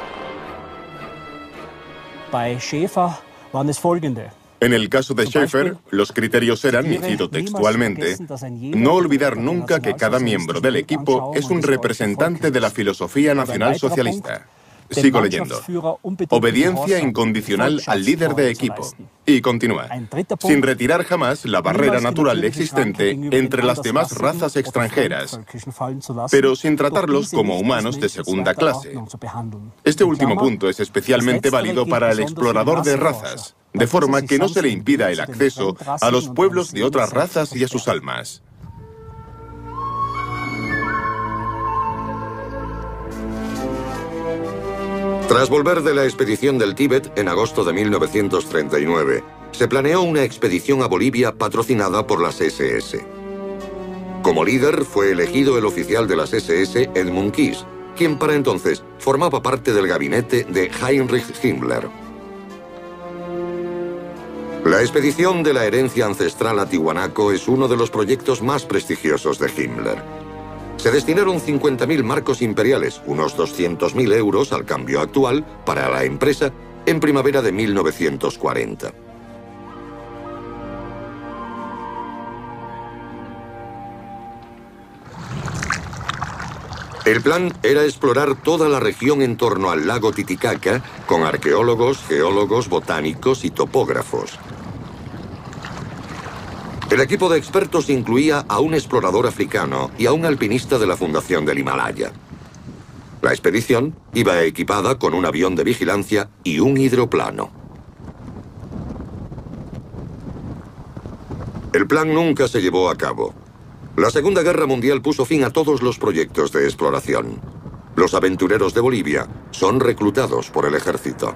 En el caso de Schaefer, los criterios eran, y cito textualmente, no olvidar nunca que cada miembro del equipo es un representante de la filosofía nacionalsocialista. Sigo leyendo. Obediencia incondicional al líder de equipo. Y continúa. Sin retirar jamás la barrera natural existente entre las demás razas extranjeras, pero sin tratarlos como humanos de segunda clase. Este último punto es especialmente válido para el explorador de razas, de forma que no se le impida el acceso a los pueblos de otras razas y a sus almas. Tras volver de la expedición del Tíbet en agosto de mil novecientos treinta y nueve, se planeó una expedición a Bolivia patrocinada por las ese ese. Como líder fue elegido el oficial de las ese ese, Edmund Kiss, quien para entonces formaba parte del gabinete de Heinrich Himmler. La expedición de la herencia ancestral a Tiwanaku es uno de los proyectos más prestigiosos de Himmler. Se destinaron cincuenta mil marcos imperiales, unos doscientos mil euros al cambio actual, para la empresa en primavera de mil novecientos cuarenta. El plan era explorar toda la región en torno al lago Titicaca con arqueólogos, geólogos, botánicos y topógrafos. El equipo de expertos incluía a un explorador africano y a un alpinista de la Fundación del Himalaya. La expedición iba equipada con un avión de vigilancia y un hidroplano. El plan nunca se llevó a cabo. La Segunda Guerra Mundial puso fin a todos los proyectos de exploración. Los aventureros de Bolivia son reclutados por el ejército.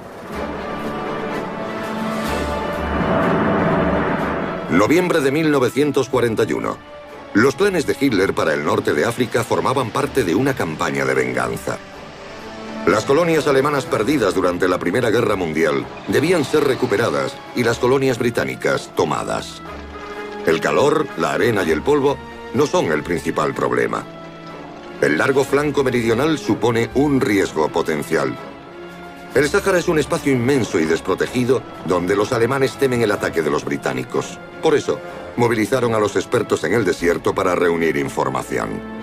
Noviembre de mil novecientos cuarenta y uno. Los planes de Hitler para el norte de África formaban parte de una campaña de venganza. Las colonias alemanas perdidas durante la Primera Guerra Mundial debían ser recuperadas y las colonias británicas tomadas. El calor, la arena y el polvo no son el principal problema. El largo flanco meridional supone un riesgo potencial. El Sáhara es un espacio inmenso y desprotegido donde los alemanes temen el ataque de los británicos. Por eso, movilizaron a los expertos en el desierto para reunir información.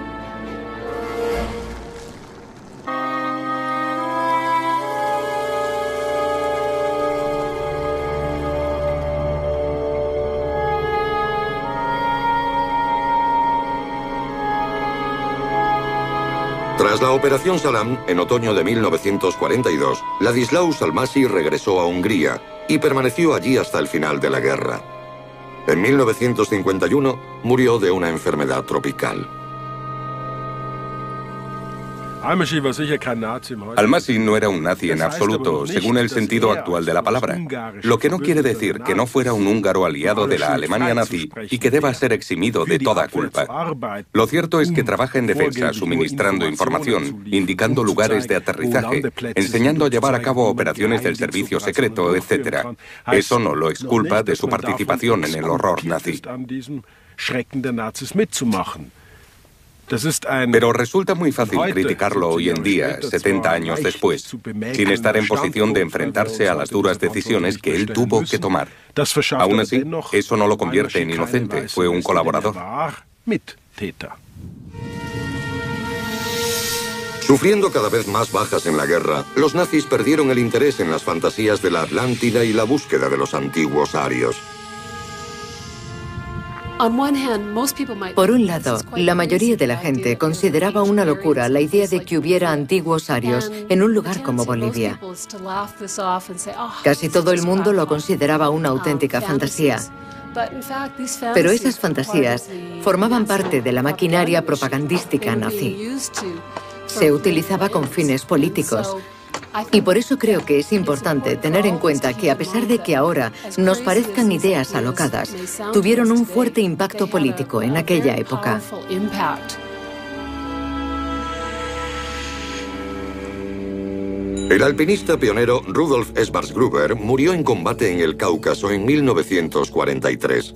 Tras la Operación Salam, en otoño de mil novecientos cuarenta y dos, Ladislaus Almasi regresó a Hungría y permaneció allí hasta el final de la guerra. En mil novecientos cincuenta y uno murió de una enfermedad tropical. Almasi no era un nazi en absoluto, según el sentido actual de la palabra, lo que no quiere decir que no fuera un húngaro aliado de la Alemania nazi y que deba ser eximido de toda culpa. Lo cierto es que trabaja en defensa, suministrando información, indicando lugares de aterrizaje, enseñando a llevar a cabo operaciones del servicio secreto, etcétera. Eso no lo exculpa de su participación en el horror nazi. Pero resulta muy fácil criticarlo hoy en día, setenta años después, sin estar en posición de enfrentarse a las duras decisiones que él tuvo que tomar. Aún así, eso no lo convierte en inocente, fue un colaborador. Sufriendo cada vez más bajas en la guerra, los nazis perdieron el interés en las fantasías de la Atlántida y la búsqueda de los antiguos arios. Por un lado, la mayoría de la gente consideraba una locura la idea de que hubiera antiguos arios en un lugar como Bolivia. Casi todo el mundo lo consideraba una auténtica fantasía. Pero esas fantasías formaban parte de la maquinaria propagandística nazi. Se utilizaba con fines políticos. Y por eso creo que es importante tener en cuenta que a pesar de que ahora nos parezcan ideas alocadas, tuvieron un fuerte impacto político en aquella época. El alpinista pionero Rudolf Schwarzgruber murió en combate en el Cáucaso en mil novecientos cuarenta y tres.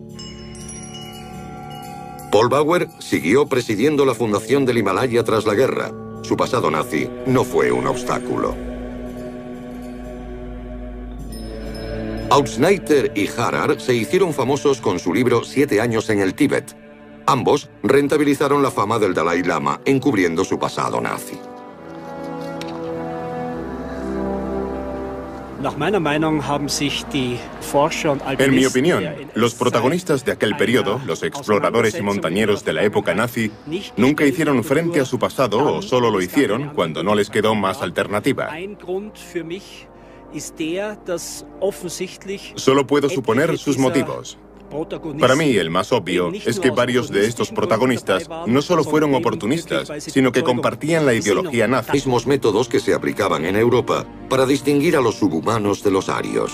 Paul Bauer siguió presidiendo la fundación del Himalaya tras la guerra. Su pasado nazi no fue un obstáculo. Outsneiter y Harrar se hicieron famosos con su libro Siete años en el Tíbet. Ambos rentabilizaron la fama del Dalai Lama encubriendo su pasado nazi. En mi opinión, los protagonistas de aquel periodo, los exploradores y montañeros de la época nazi, nunca hicieron frente a su pasado o solo lo hicieron cuando no les quedó más alternativa. Solo puedo suponer sus motivos. Para mí, el más obvio es que varios de estos protagonistas no solo fueron oportunistas, sino que compartían la ideología nazi. Mismos métodos que se aplicaban en Europa para distinguir a los subhumanos de los arios.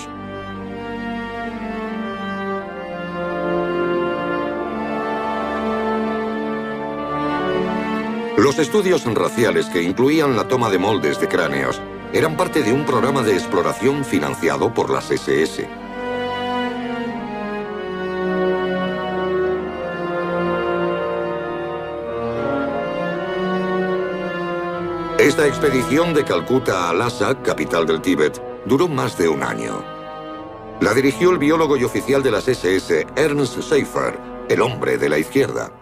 Los estudios raciales que incluían la toma de moldes de cráneos eran parte de un programa de exploración financiado por las ese ese. Esta expedición de Calcuta a Lhasa, capital del Tíbet, duró más de un año. La dirigió el biólogo y oficial de las ese ese, Ernst Schaefer, el hombre de la izquierda.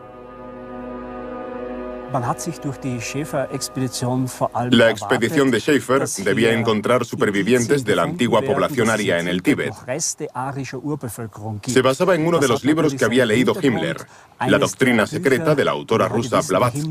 La expedición de Schaefer debía encontrar supervivientes de la antigua población aria en el Tíbet. Se basaba en uno de los libros que había leído Himmler, La doctrina secreta de la autora rusa Blavatsky.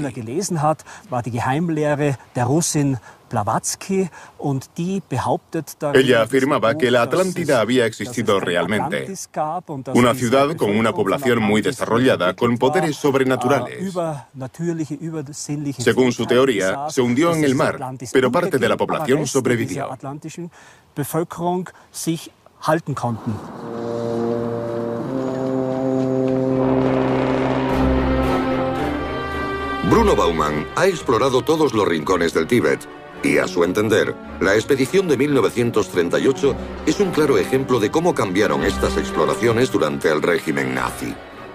Ella afirmaba que la Atlántida había existido realmente. Una ciudad con una población muy desarrollada, con poderes sobrenaturales. Según su teoría, se hundió en el mar, pero parte de la población sobrevivió. Bruno Baumann ha explorado todos los rincones del Tíbet y, a su entender, la expedición de mil novecientos treinta y ocho es un claro ejemplo de cómo cambiaron estas exploraciones durante el régimen nazi.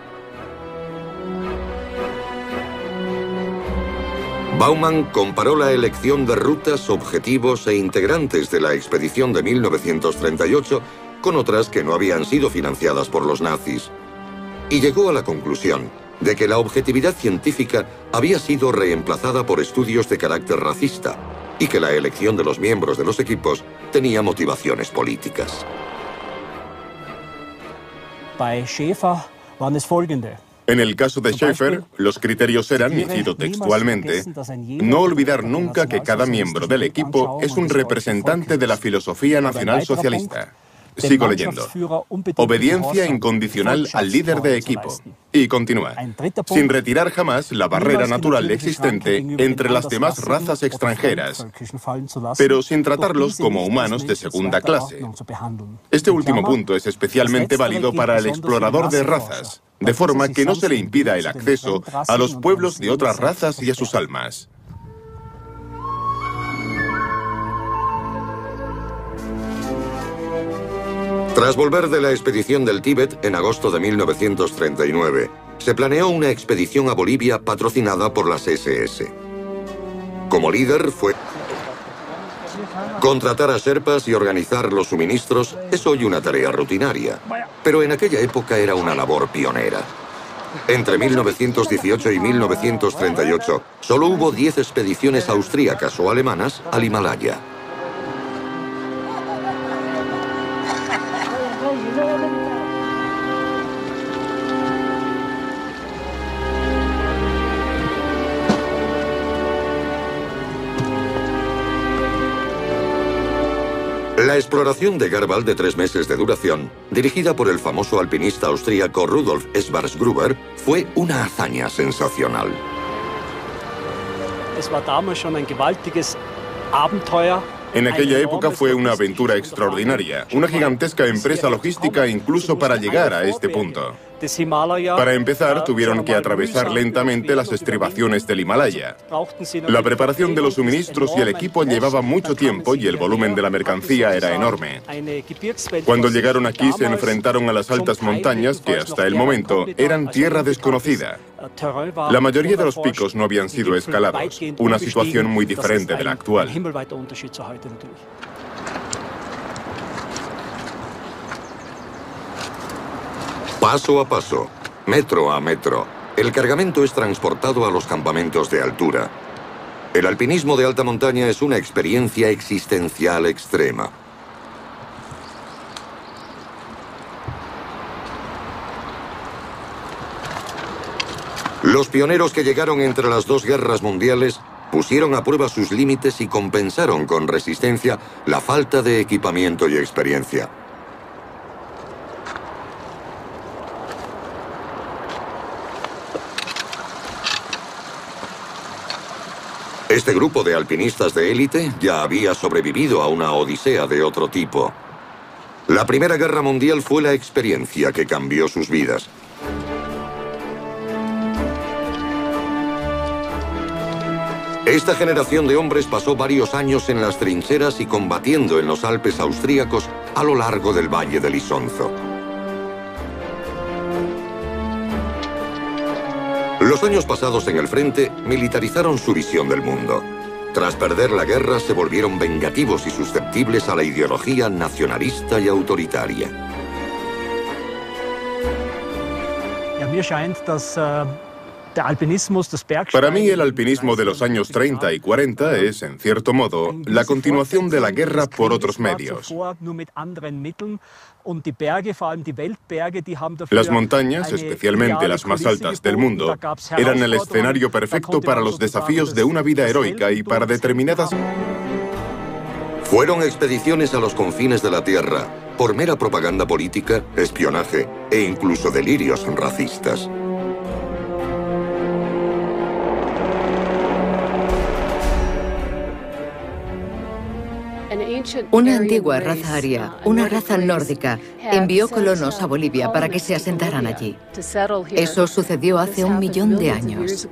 Baumann comparó la elección de rutas, objetivos e integrantes de la expedición de mil novecientos treinta y ocho con otras que no habían sido financiadas por los nazis, y llegó a la conclusión de que la objetividad científica había sido reemplazada por estudios de carácter racista y que la elección de los miembros de los equipos tenía motivaciones políticas. En el caso de Schaefer, los criterios eran, y cito textualmente, no olvidar nunca que cada miembro del equipo es un representante de la filosofía nacionalsocialista. Sigo leyendo. Obediencia incondicional al líder de equipo. Y continúa. Sin retirar jamás la barrera natural existente entre las demás razas extranjeras, pero sin tratarlos como humanos de segunda clase. Este último punto es especialmente válido para el explorador de razas, de forma que no se le impida el acceso a los pueblos de otras razas y a sus almas. Tras volver de la expedición del Tíbet en agosto de mil novecientos treinta y nueve, se planeó una expedición a Bolivia patrocinada por las ese ese. Como líder fue... Contratar a sherpas y organizar los suministros es hoy una tarea rutinaria, pero en aquella época era una labor pionera. Entre mil novecientos dieciocho y mil novecientos treinta y ocho, solo hubo diez expediciones austríacas o alemanas al Himalaya. La exploración de Garbal de tres meses de duración, dirigida por el famoso alpinista austríaco Rudolf Schwarzgruber, fue una hazaña sensacional. En aquella época fue una aventura extraordinaria, una gigantesca empresa logística incluso para llegar a este punto. Para empezar, tuvieron que atravesar lentamente las estribaciones del Himalaya. La preparación de los suministros y el equipo llevaba mucho tiempo y el volumen de la mercancía era enorme. Cuando llegaron aquí se enfrentaron a las altas montañas que hasta el momento eran tierra desconocida. La mayoría de los picos no habían sido escalados, una situación muy diferente de la actual. Paso a paso, metro a metro, el cargamento es transportado a los campamentos de altura. El alpinismo de alta montaña es una experiencia existencial extrema. Los pioneros que llegaron entre las dos guerras mundiales pusieron a prueba sus límites y compensaron con resistencia la falta de equipamiento y experiencia. Este grupo de alpinistas de élite ya había sobrevivido a una odisea de otro tipo. La Primera Guerra Mundial fue la experiencia que cambió sus vidas. Esta generación de hombres pasó varios años en las trincheras y combatiendo en los Alpes austríacos a lo largo del Valle del Isonzo. Los años pasados en el frente militarizaron su visión del mundo. Tras perder la guerra, se volvieron vengativos y susceptibles a la ideología nacionalista y autoritaria. Para mí, el alpinismo de los años treinta y cuarenta es, en cierto modo, la continuación de la guerra por otros medios. Las montañas, especialmente las más altas del mundo, eran el escenario perfecto para los desafíos de una vida heroica y para determinadas... Fueron expediciones a los confines de la Tierra, por mera propaganda política, espionaje e incluso delirios racistas. Una antigua raza aria, una raza nórdica, envió colonos a Bolivia para que se asentaran allí. Eso sucedió hace un millón de años.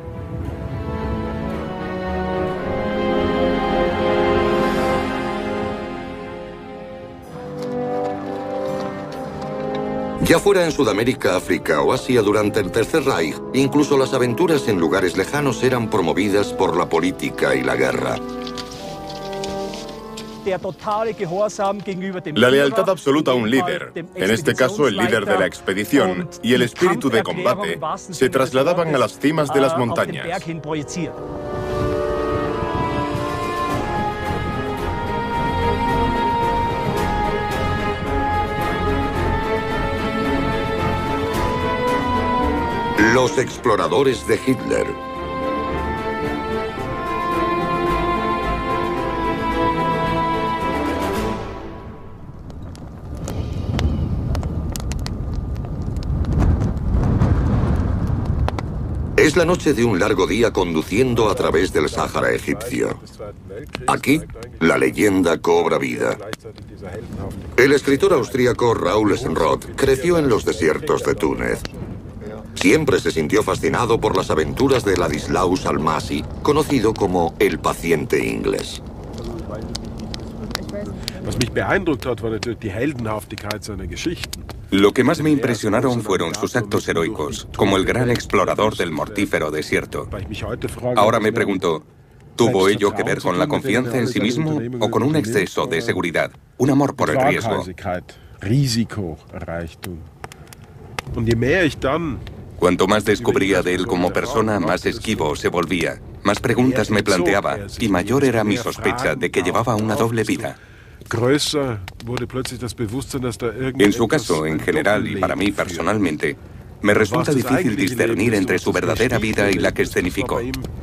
Ya fuera en Sudamérica, África o Asia durante el Tercer Reich, incluso las aventuras en lugares lejanos eran promovidas por la política y la guerra. La lealtad absoluta a un líder, en este caso el líder de la expedición, y el espíritu de combate se trasladaban a las cimas de las montañas. Los exploradores de Hitler. Es la noche de un largo día conduciendo a través del Sáhara egipcio. Aquí, la leyenda cobra vida. El escritor austríaco Raúl Esenroth creció en los desiertos de Túnez. Siempre se sintió fascinado por las aventuras de Ladislaus Almasi, conocido como el paciente inglés. Lo que más me impresionaron fueron sus actos heroicos, como el gran explorador del mortífero desierto. Ahora me pregunto, ¿tuvo ello que ver con la confianza en sí mismo o con un exceso de seguridad, un amor por el riesgo? Cuanto más descubría de él como persona, más esquivo se volvía, más preguntas me planteaba y mayor era mi sospecha de que llevaba una doble vida. En su caso, en general y para mí personalmente, me resulta difícil discernir entre su verdadera vida y la que escenificó.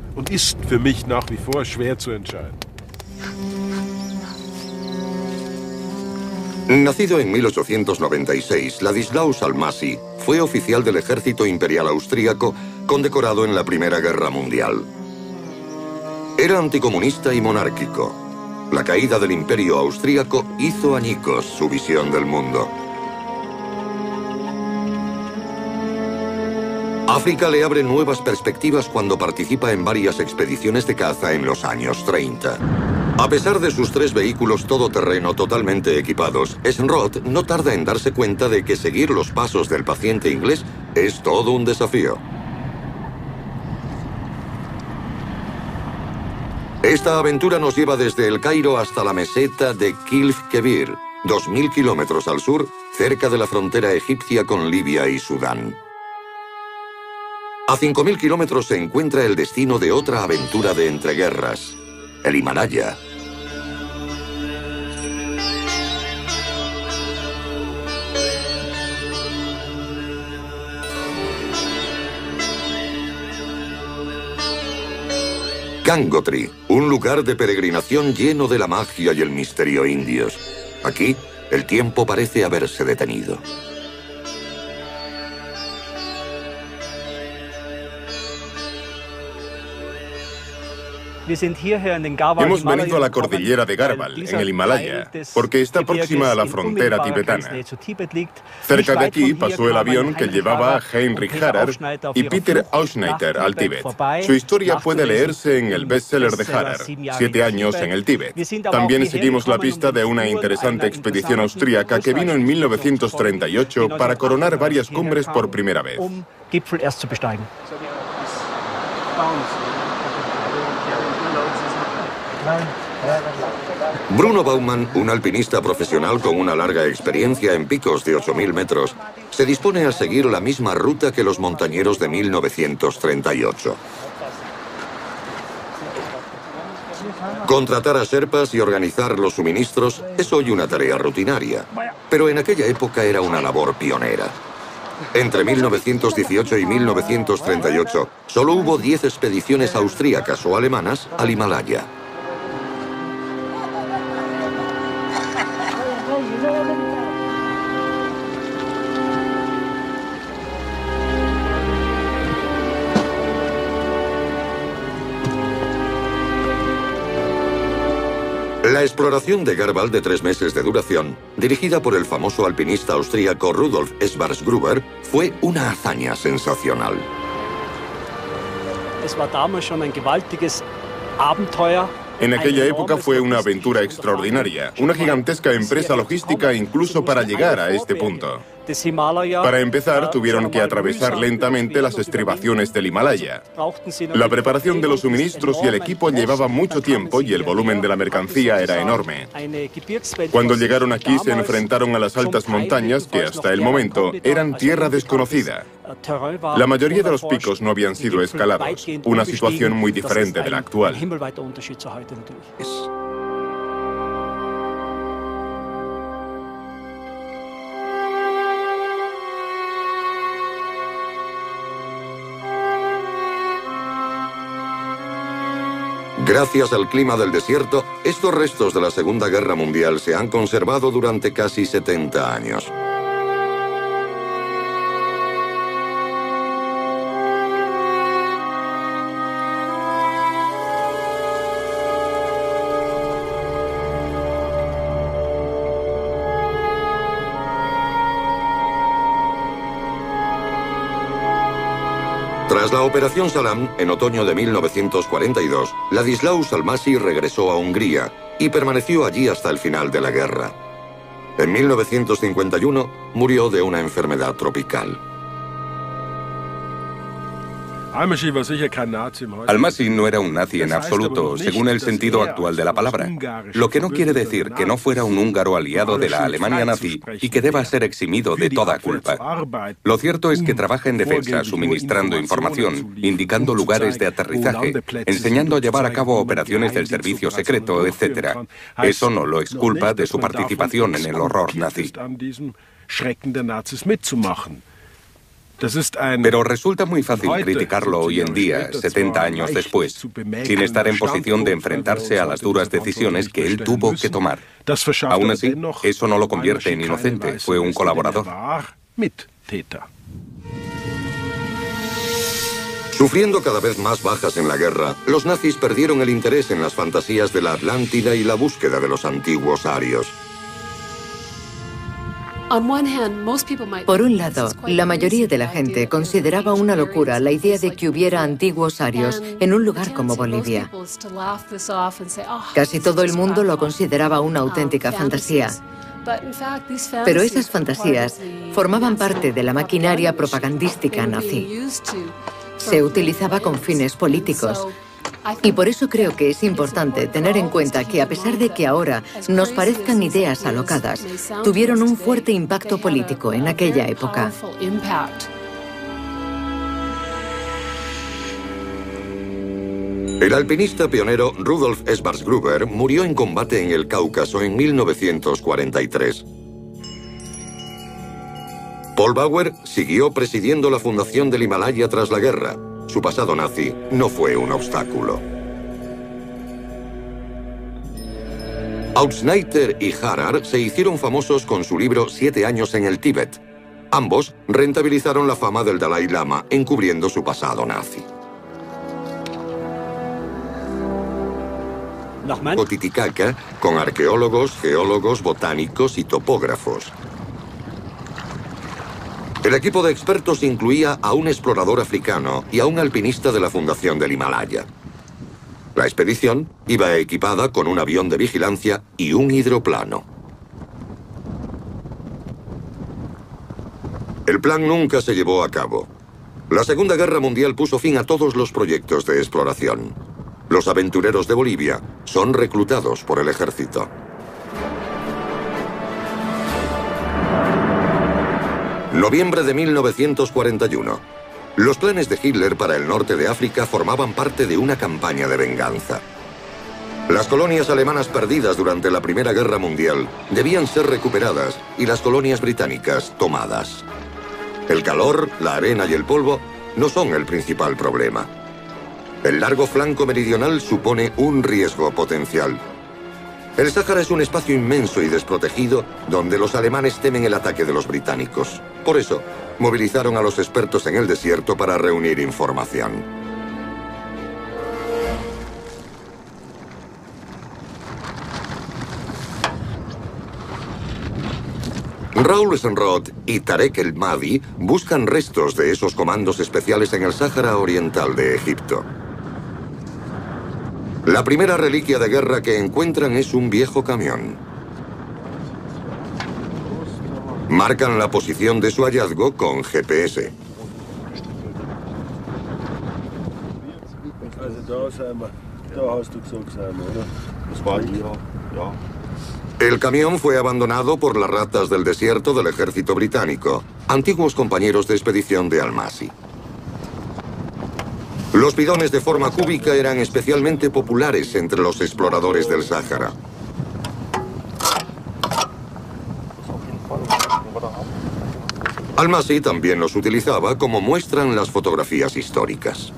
Nacido en mil ochocientos noventa y seis, Ladislaus Almasi fue oficial del ejército imperial austríaco condecorado en la Primera Guerra Mundial. Era anticomunista y monárquico. La caída del imperio austríaco hizo añicos su visión del mundo. África le abre nuevas perspectivas cuando participa en varias expediciones de caza en los años treinta. A pesar de sus tres vehículos todoterreno totalmente equipados, Esenroth no tarda en darse cuenta de que seguir los pasos del paciente inglés es todo un desafío. Esta aventura nos lleva desde El Cairo hasta la meseta de Kilf Kebir, dos mil kilómetros al sur, cerca de la frontera egipcia con Libia y Sudán. A cinco mil kilómetros se encuentra el destino de otra aventura de entreguerras, el Himalaya. Gangotri, un lugar de peregrinación lleno de la magia y el misterio indios. Aquí, el tiempo parece haberse detenido. Hemos venido a la cordillera de Garbal, en el Himalaya, porque está próxima a la frontera tibetana. Cerca de aquí pasó el avión que llevaba a Heinrich Harrer y Peter Auschneider al Tíbet. Su historia puede leerse en el bestseller de Harrer, Siete años en el Tíbet. También seguimos la pista de una interesante expedición austríaca que vino en mil novecientos treinta y ocho para coronar varias cumbres por primera vez. Bruno Baumann, un alpinista profesional con una larga experiencia en picos de ocho mil metros, se dispone a seguir la misma ruta que los montañeros de mil novecientos treinta y ocho. Contratar a sherpas y organizar los suministros es hoy una tarea rutinaria, pero en aquella época era una labor pionera. Entre mil novecientos dieciocho y mil novecientos treinta y ocho, solo hubo diez expediciones austríacas o alemanas al Himalaya. La exploración de Garbal de tres meses de duración, dirigida por el famoso alpinista austríaco Rudolf Schwarzgruber, fue una hazaña sensacional. En aquella época fue una aventura extraordinaria, una gigantesca empresa logística incluso para llegar a este punto. Para empezar, tuvieron que atravesar lentamente las estribaciones del Himalaya. La preparación de los suministros y el equipo llevaba mucho tiempo y el volumen de la mercancía era enorme. Cuando llegaron aquí se enfrentaron a las altas montañas que hasta el momento eran tierra desconocida. La mayoría de los picos no habían sido escalados, una situación muy diferente de la actual. Gracias al clima del desierto, estos restos de la Segunda Guerra Mundial se han conservado durante casi setenta años. Tras la Operación Salam, en otoño de mil novecientos cuarenta y dos, Ladislaus Almasi regresó a Hungría y permaneció allí hasta el final de la guerra. En mil novecientos cincuenta y uno murió de una enfermedad tropical. Almasi no era un nazi en absoluto, según el sentido actual de la palabra, lo que no quiere decir que no fuera un húngaro aliado de la Alemania nazi y que deba ser eximido de toda culpa. Lo cierto es que trabaja en defensa, suministrando información, indicando lugares de aterrizaje, enseñando a llevar a cabo operaciones del servicio secreto, etcétera. Eso no lo exculpa de su participación en el horror nazi. Pero resulta muy fácil criticarlo hoy en día, setenta años después, sin estar en posición de enfrentarse a las duras decisiones que él tuvo que tomar. Aún así, eso no lo convierte en inocente, fue un colaborador. Sufriendo cada vez más bajas en la guerra, los nazis perdieron el interés en las fantasías de la Atlántida y la búsqueda de los antiguos arios. Por un lado, la mayoría de la gente consideraba una locura la idea de que hubiera antiguos arios en un lugar como Bolivia. Casi todo el mundo lo consideraba una auténtica fantasía. Pero esas fantasías formaban parte de la maquinaria propagandística nazi. Se utilizaba con fines políticos. Y por eso creo que es importante tener en cuenta que a pesar de que ahora nos parezcan ideas alocadas, tuvieron un fuerte impacto político en aquella época. El alpinista pionero Rudolf Schwarzgruber murió en combate en el Cáucaso en mil novecientos cuarenta y tres. Paul Bauer siguió presidiendo la fundación del Himalaya tras la guerra. Su pasado nazi no fue un obstáculo. Outsneiter y Harrar se hicieron famosos con su libro Siete años en el Tíbet. Ambos rentabilizaron la fama del Dalai Lama encubriendo su pasado nazi. Titicaca, con arqueólogos, geólogos, botánicos y topógrafos. El equipo de expertos incluía a un explorador africano y a un alpinista de la fundación del Himalaya. La expedición iba equipada con un avión de vigilancia y un hidroplano. El plan nunca se llevó a cabo. La Segunda Guerra Mundial puso fin a todos los proyectos de exploración. Los aventureros de Bolivia son reclutados por el ejército. Noviembre de mil novecientos cuarenta y uno. Los planes de Hitler para el norte de África formaban parte de una campaña de venganza. Las colonias alemanas perdidas durante la Primera Guerra Mundial debían ser recuperadas y las colonias británicas tomadas. El calor, la arena y el polvo no son el principal problema. El largo flanco meridional supone un riesgo potencial. El Sáhara es un espacio inmenso y desprotegido donde los alemanes temen el ataque de los británicos. Por eso, movilizaron a los expertos en el desierto para reunir información. Raúl Senrod y Tarek El Mahdi buscan restos de esos comandos especiales en el Sáhara Oriental de Egipto. La primera reliquia de guerra que encuentran es un viejo camión. Marcan la posición de su hallazgo con G P S. El camión fue abandonado por las ratas del desierto del ejército británico, antiguos compañeros de expedición de Almasi. Los bidones de forma cúbica eran especialmente populares entre los exploradores del Sáhara. Almasi también los utilizaba, como muestran las fotografías históricas.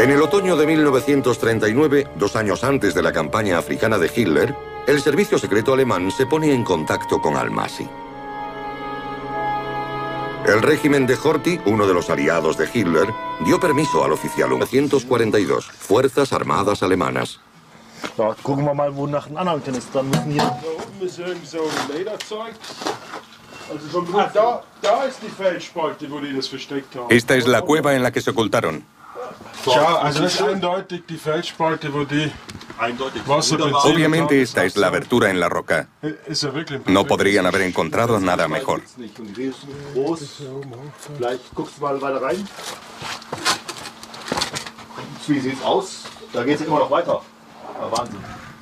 En el otoño de mil novecientos treinta y nueve, dos años antes de la campaña africana de Hitler, el servicio secreto alemán se pone en contacto con Almasi. El régimen de Horthy, uno de los aliados de Hitler, dio permiso al oficial mil novecientos cuarenta y dos, Fuerzas Armadas Alemanas. So, gucken wir mal, wo nach den anderen Kanistern müssen hier. Da unten ist irgend so ein Lederzeug. Also schon ah, da, da ist die Felsspalte, wo die das versteckt haben. Esta es la cueva en la que se ocultaron. Ja, also das ist eindeutig die Felsspalte, wo die Wasser beziehen. Obviamente esta es la abertura en la roca. No podrían haber encontrado nada mejor. Vielleicht guckst du mal weiter rein. Wie sieht's aus? Da geht's immer noch weiter. Wahnsinn.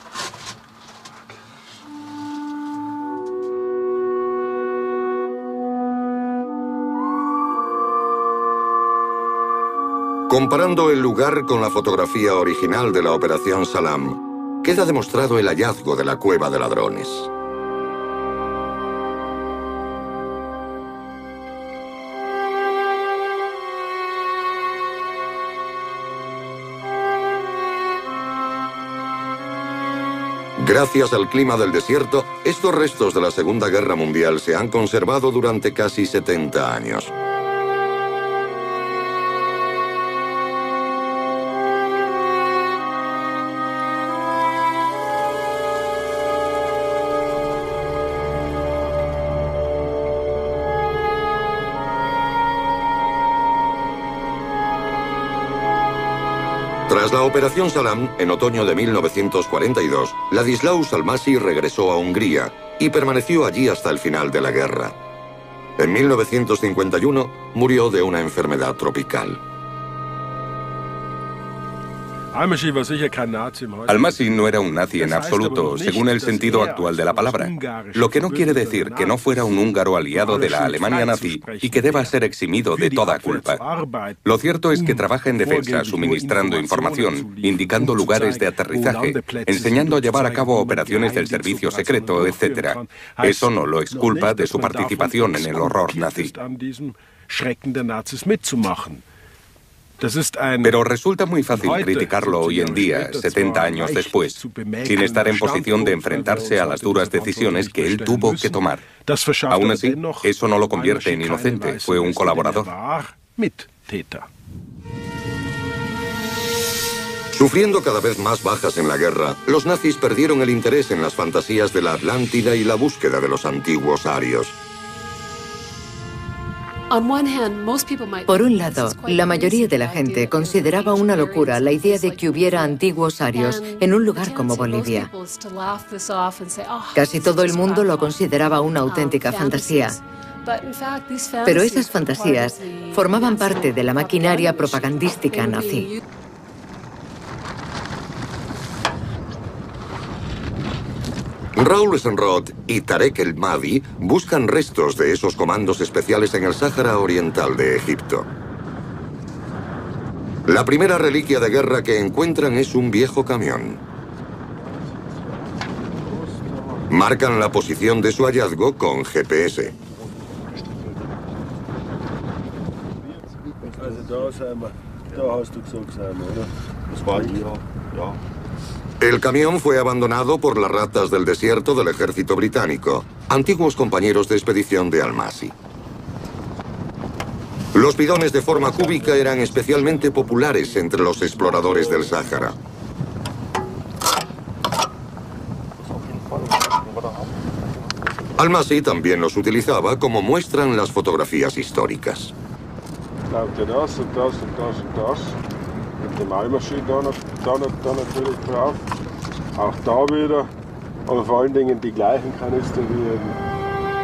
Comparando el lugar con la fotografía original de la Operación Salam, queda demostrado el hallazgo de la cueva de ladrones. Gracias al clima del desierto, estos restos de la Segunda Guerra Mundial se han conservado durante casi setenta años. Tras la Operación Salam, en otoño de mil novecientos cuarenta y dos, Ladislaus Almasi regresó a Hungría y permaneció allí hasta el final de la guerra. En mil novecientos cincuenta y uno murió de una enfermedad tropical. Almasi no era un nazi en absoluto, según el sentido actual de la palabra, lo que no quiere decir que no fuera un húngaro aliado de la Alemania nazi y que deba ser eximido de toda culpa. Lo cierto es que trabaja en defensa, suministrando información, indicando lugares de aterrizaje, enseñando a llevar a cabo operaciones del servicio secreto, etcétera. Eso no lo exculpa de su participación en el horror nazi. Pero resulta muy fácil criticarlo hoy en día, setenta años después, sin estar en posición de enfrentarse a las duras decisiones que él tuvo que tomar. Aún así, eso no lo convierte en inocente, fue un colaborador. Sufriendo cada vez más bajas en la guerra, los nazis perdieron el interés en las fantasías de la Atlántida y la búsqueda de los antiguos arios. Por un lado, la mayoría de la gente consideraba una locura la idea de que hubiera antiguos arios en un lugar como Bolivia. Casi todo el mundo lo consideraba una auténtica fantasía. Pero esas fantasías formaban parte de la maquinaria propagandística nazi. Raúl Senrod y Tarek El Mahdi buscan restos de esos comandos especiales en el Sáhara Oriental de Egipto. La primera reliquia de guerra que encuentran es un viejo camión. Marcan la posición de su hallazgo con G P S. El camión fue abandonado por las ratas del desierto del ejército británico, antiguos compañeros de expedición de Almasi. Los bidones de forma cúbica eran especialmente populares entre los exploradores del Sáhara. Almasi también los utilizaba, como muestran las fotografías históricas. Die Malmaschine da, noch, da, noch, da natürlich drauf. Auch da wieder, aber vor allen Dingen die gleichen Kanister wie eben.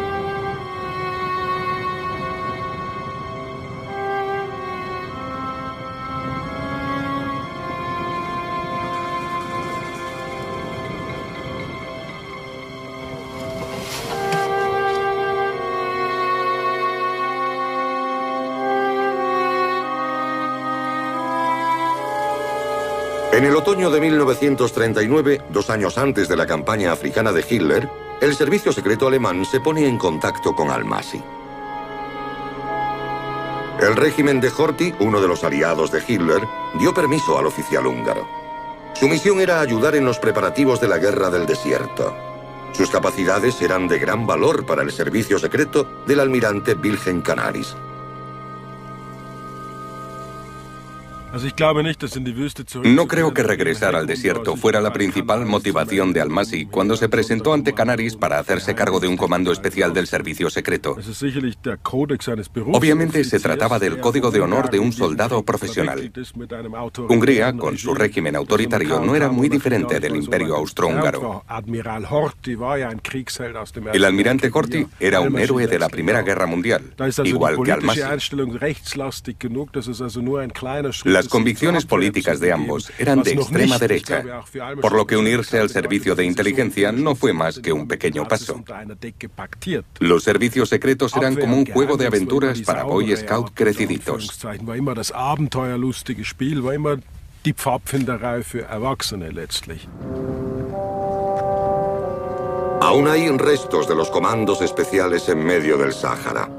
En el otoño de mil novecientos treinta y nueve, dos años antes de la campaña africana de Hitler, el servicio secreto alemán se pone en contacto con Almasi. El régimen de Horthy, uno de los aliados de Hitler, dio permiso al oficial húngaro. Su misión era ayudar en los preparativos de la Guerra del Desierto. Sus capacidades eran de gran valor para el servicio secreto del almirante Wilhelm Canaris. No creo que regresar al desierto fuera la principal motivación de Almasi cuando se presentó ante Canaris para hacerse cargo de un comando especial del servicio secreto. Obviamente se trataba del código de honor de un soldado profesional. Hungría, con su régimen autoritario, no era muy diferente del Imperio Austrohúngaro. El almirante Horthy era un héroe de la Primera Guerra Mundial, igual que Almasi. Las convicciones políticas de ambos eran de extrema derecha, por lo que unirse al servicio de inteligencia no fue más que un pequeño paso. Los servicios secretos eran como un juego de aventuras para Boy Scout creciditos. Aún hay restos de los comandos especiales en medio del Sáhara.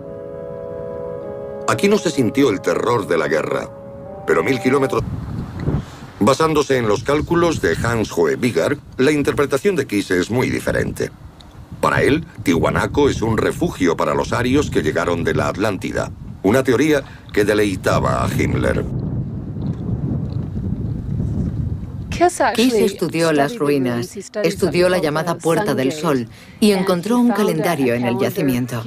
Aquí no se sintió el terror de la guerra, pero mil kilómetros... Basándose en los cálculos de Hans-Joe Bigar, la interpretación de Kiss es muy diferente. Para él, Tiwanaku es un refugio para los arios que llegaron de la Atlántida, una teoría que deleitaba a Himmler. Kiss estudió las ruinas, estudió la llamada Puerta del Sol y encontró un calendario en el yacimiento.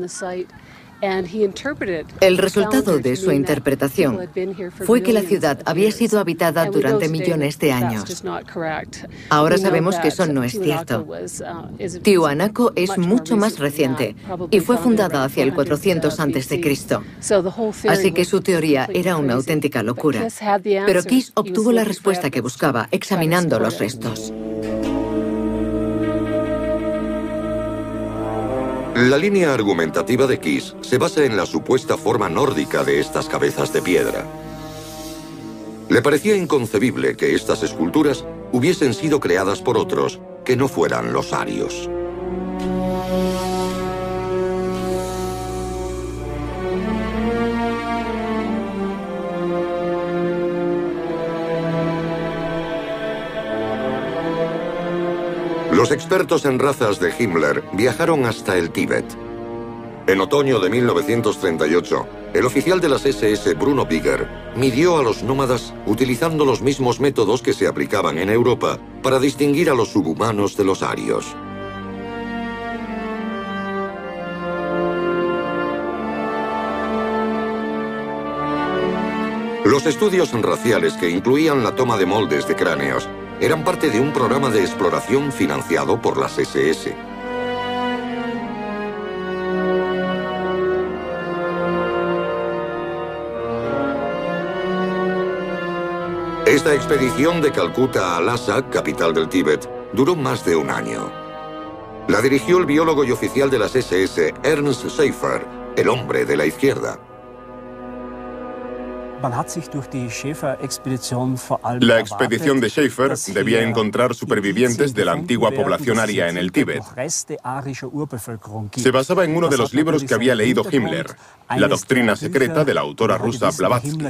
El resultado de su interpretación fue que la ciudad había sido habitada durante millones de años. Ahora sabemos que eso no es cierto. Tiwanaku es mucho más reciente y fue fundada hacia el cuatrocientos antes de Cristo. Así que su teoría era una auténtica locura. Pero Kiss obtuvo la respuesta que buscaba examinando los restos. La línea argumentativa de Kiss se basa en la supuesta forma nórdica de estas cabezas de piedra. Le parecía inconcebible que estas esculturas hubiesen sido creadas por otros que no fueran los arios. Los expertos en razas de Himmler viajaron hasta el Tíbet. En otoño de mil novecientos treinta y ocho, el oficial de las ese ese Bruno Biger midió a los nómadas utilizando los mismos métodos que se aplicaban en Europa para distinguir a los subhumanos de los arios. Los estudios raciales, que incluían la toma de moldes de cráneos, eran parte de un programa de exploración financiado por las ese ese. Esta expedición de Calcuta a Lhasa, capital del Tíbet, duró más de un año. La dirigió el biólogo y oficial de las ese ese, Ernst Schaefer, el hombre de la izquierda. La expedición de Schaefer debía encontrar supervivientes de la antigua población aria en el Tíbet. Se basaba en uno de los libros que había leído Himmler, La doctrina secreta de la autora rusa Blavatsky.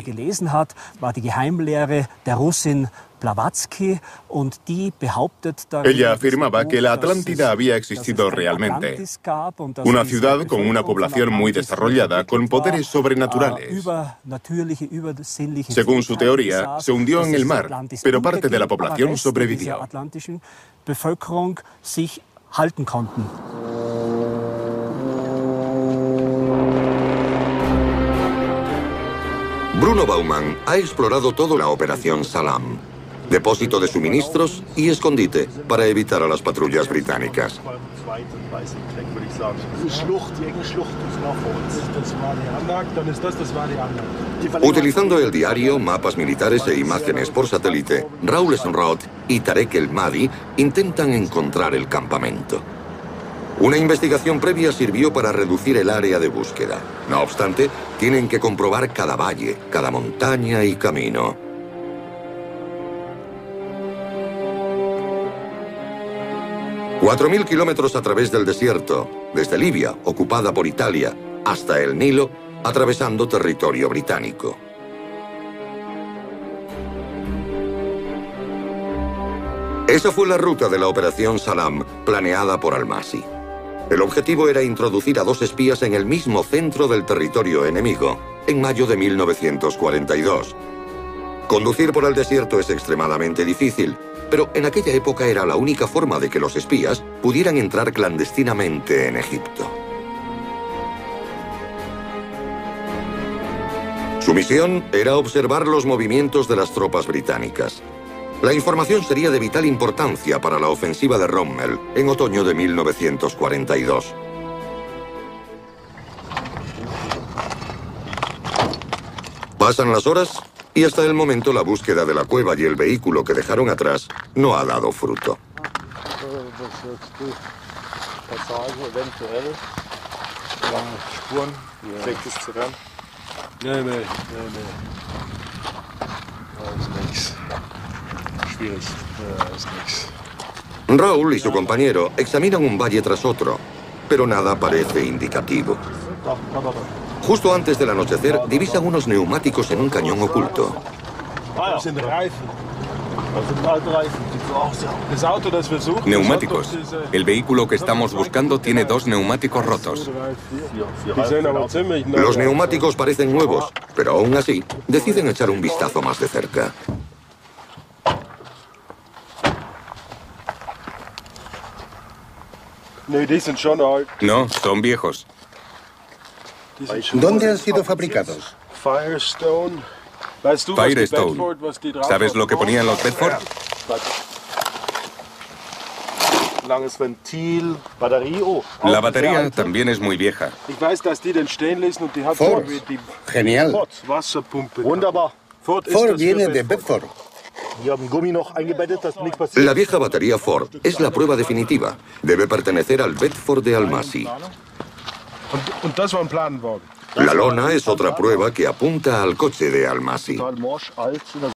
Ella afirmaba que la Atlántida había existido realmente. Una ciudad con una población muy desarrollada, con poderes sobrenaturales. Según su teoría, se hundió en el mar, pero parte de la población sobrevivió. Bruno Baumann ha explorado toda la Operación Salam, depósito de suministros y escondite para evitar a las patrullas británicas. Utilizando el diario, mapas militares e imágenes por satélite, Raoul Senroth y Tarek El Mahdi intentan encontrar el campamento. Una investigación previa sirvió para reducir el área de búsqueda. No obstante, tienen que comprobar cada valle, cada montaña y camino. Cuatro mil kilómetros a través del desierto, desde Libia, ocupada por Italia, hasta el Nilo, atravesando territorio británico. Esa fue la ruta de la Operación Salam, planeada por Almasi. El objetivo era introducir a dos espías en el mismo centro del territorio enemigo, en mayo de mil novecientos cuarenta y dos. Conducir por el desierto es extremadamente difícil, pero en aquella época era la única forma de que los espías pudieran entrar clandestinamente en Egipto. Su misión era observar los movimientos de las tropas británicas. La información sería de vital importancia para la ofensiva de Rommel en otoño de mil novecientos cuarenta y dos. Pasan las horas y hasta el momento la búsqueda de la cueva y el vehículo que dejaron atrás no ha dado fruto. Raúl y su compañero examinan un valle tras otro, pero nada parece indicativo. Justo antes del anochecer, divisan unos neumáticos en un cañón oculto. Neumáticos. El vehículo que estamos buscando tiene dos neumáticos rotos. Los neumáticos parecen nuevos, pero aún así deciden echar un vistazo más de cerca. No, son viejos. ¿Dónde han sido fabricados? Firestone. ¿Sabes lo que ponían los Bedford? La batería también es muy vieja. Ford. Genial. Ford viene de Bedford. La vieja batería Ford es la prueba definitiva. Debe pertenecer al Bedford de Almasi. La lona es otra prueba que apunta al coche de Almasi.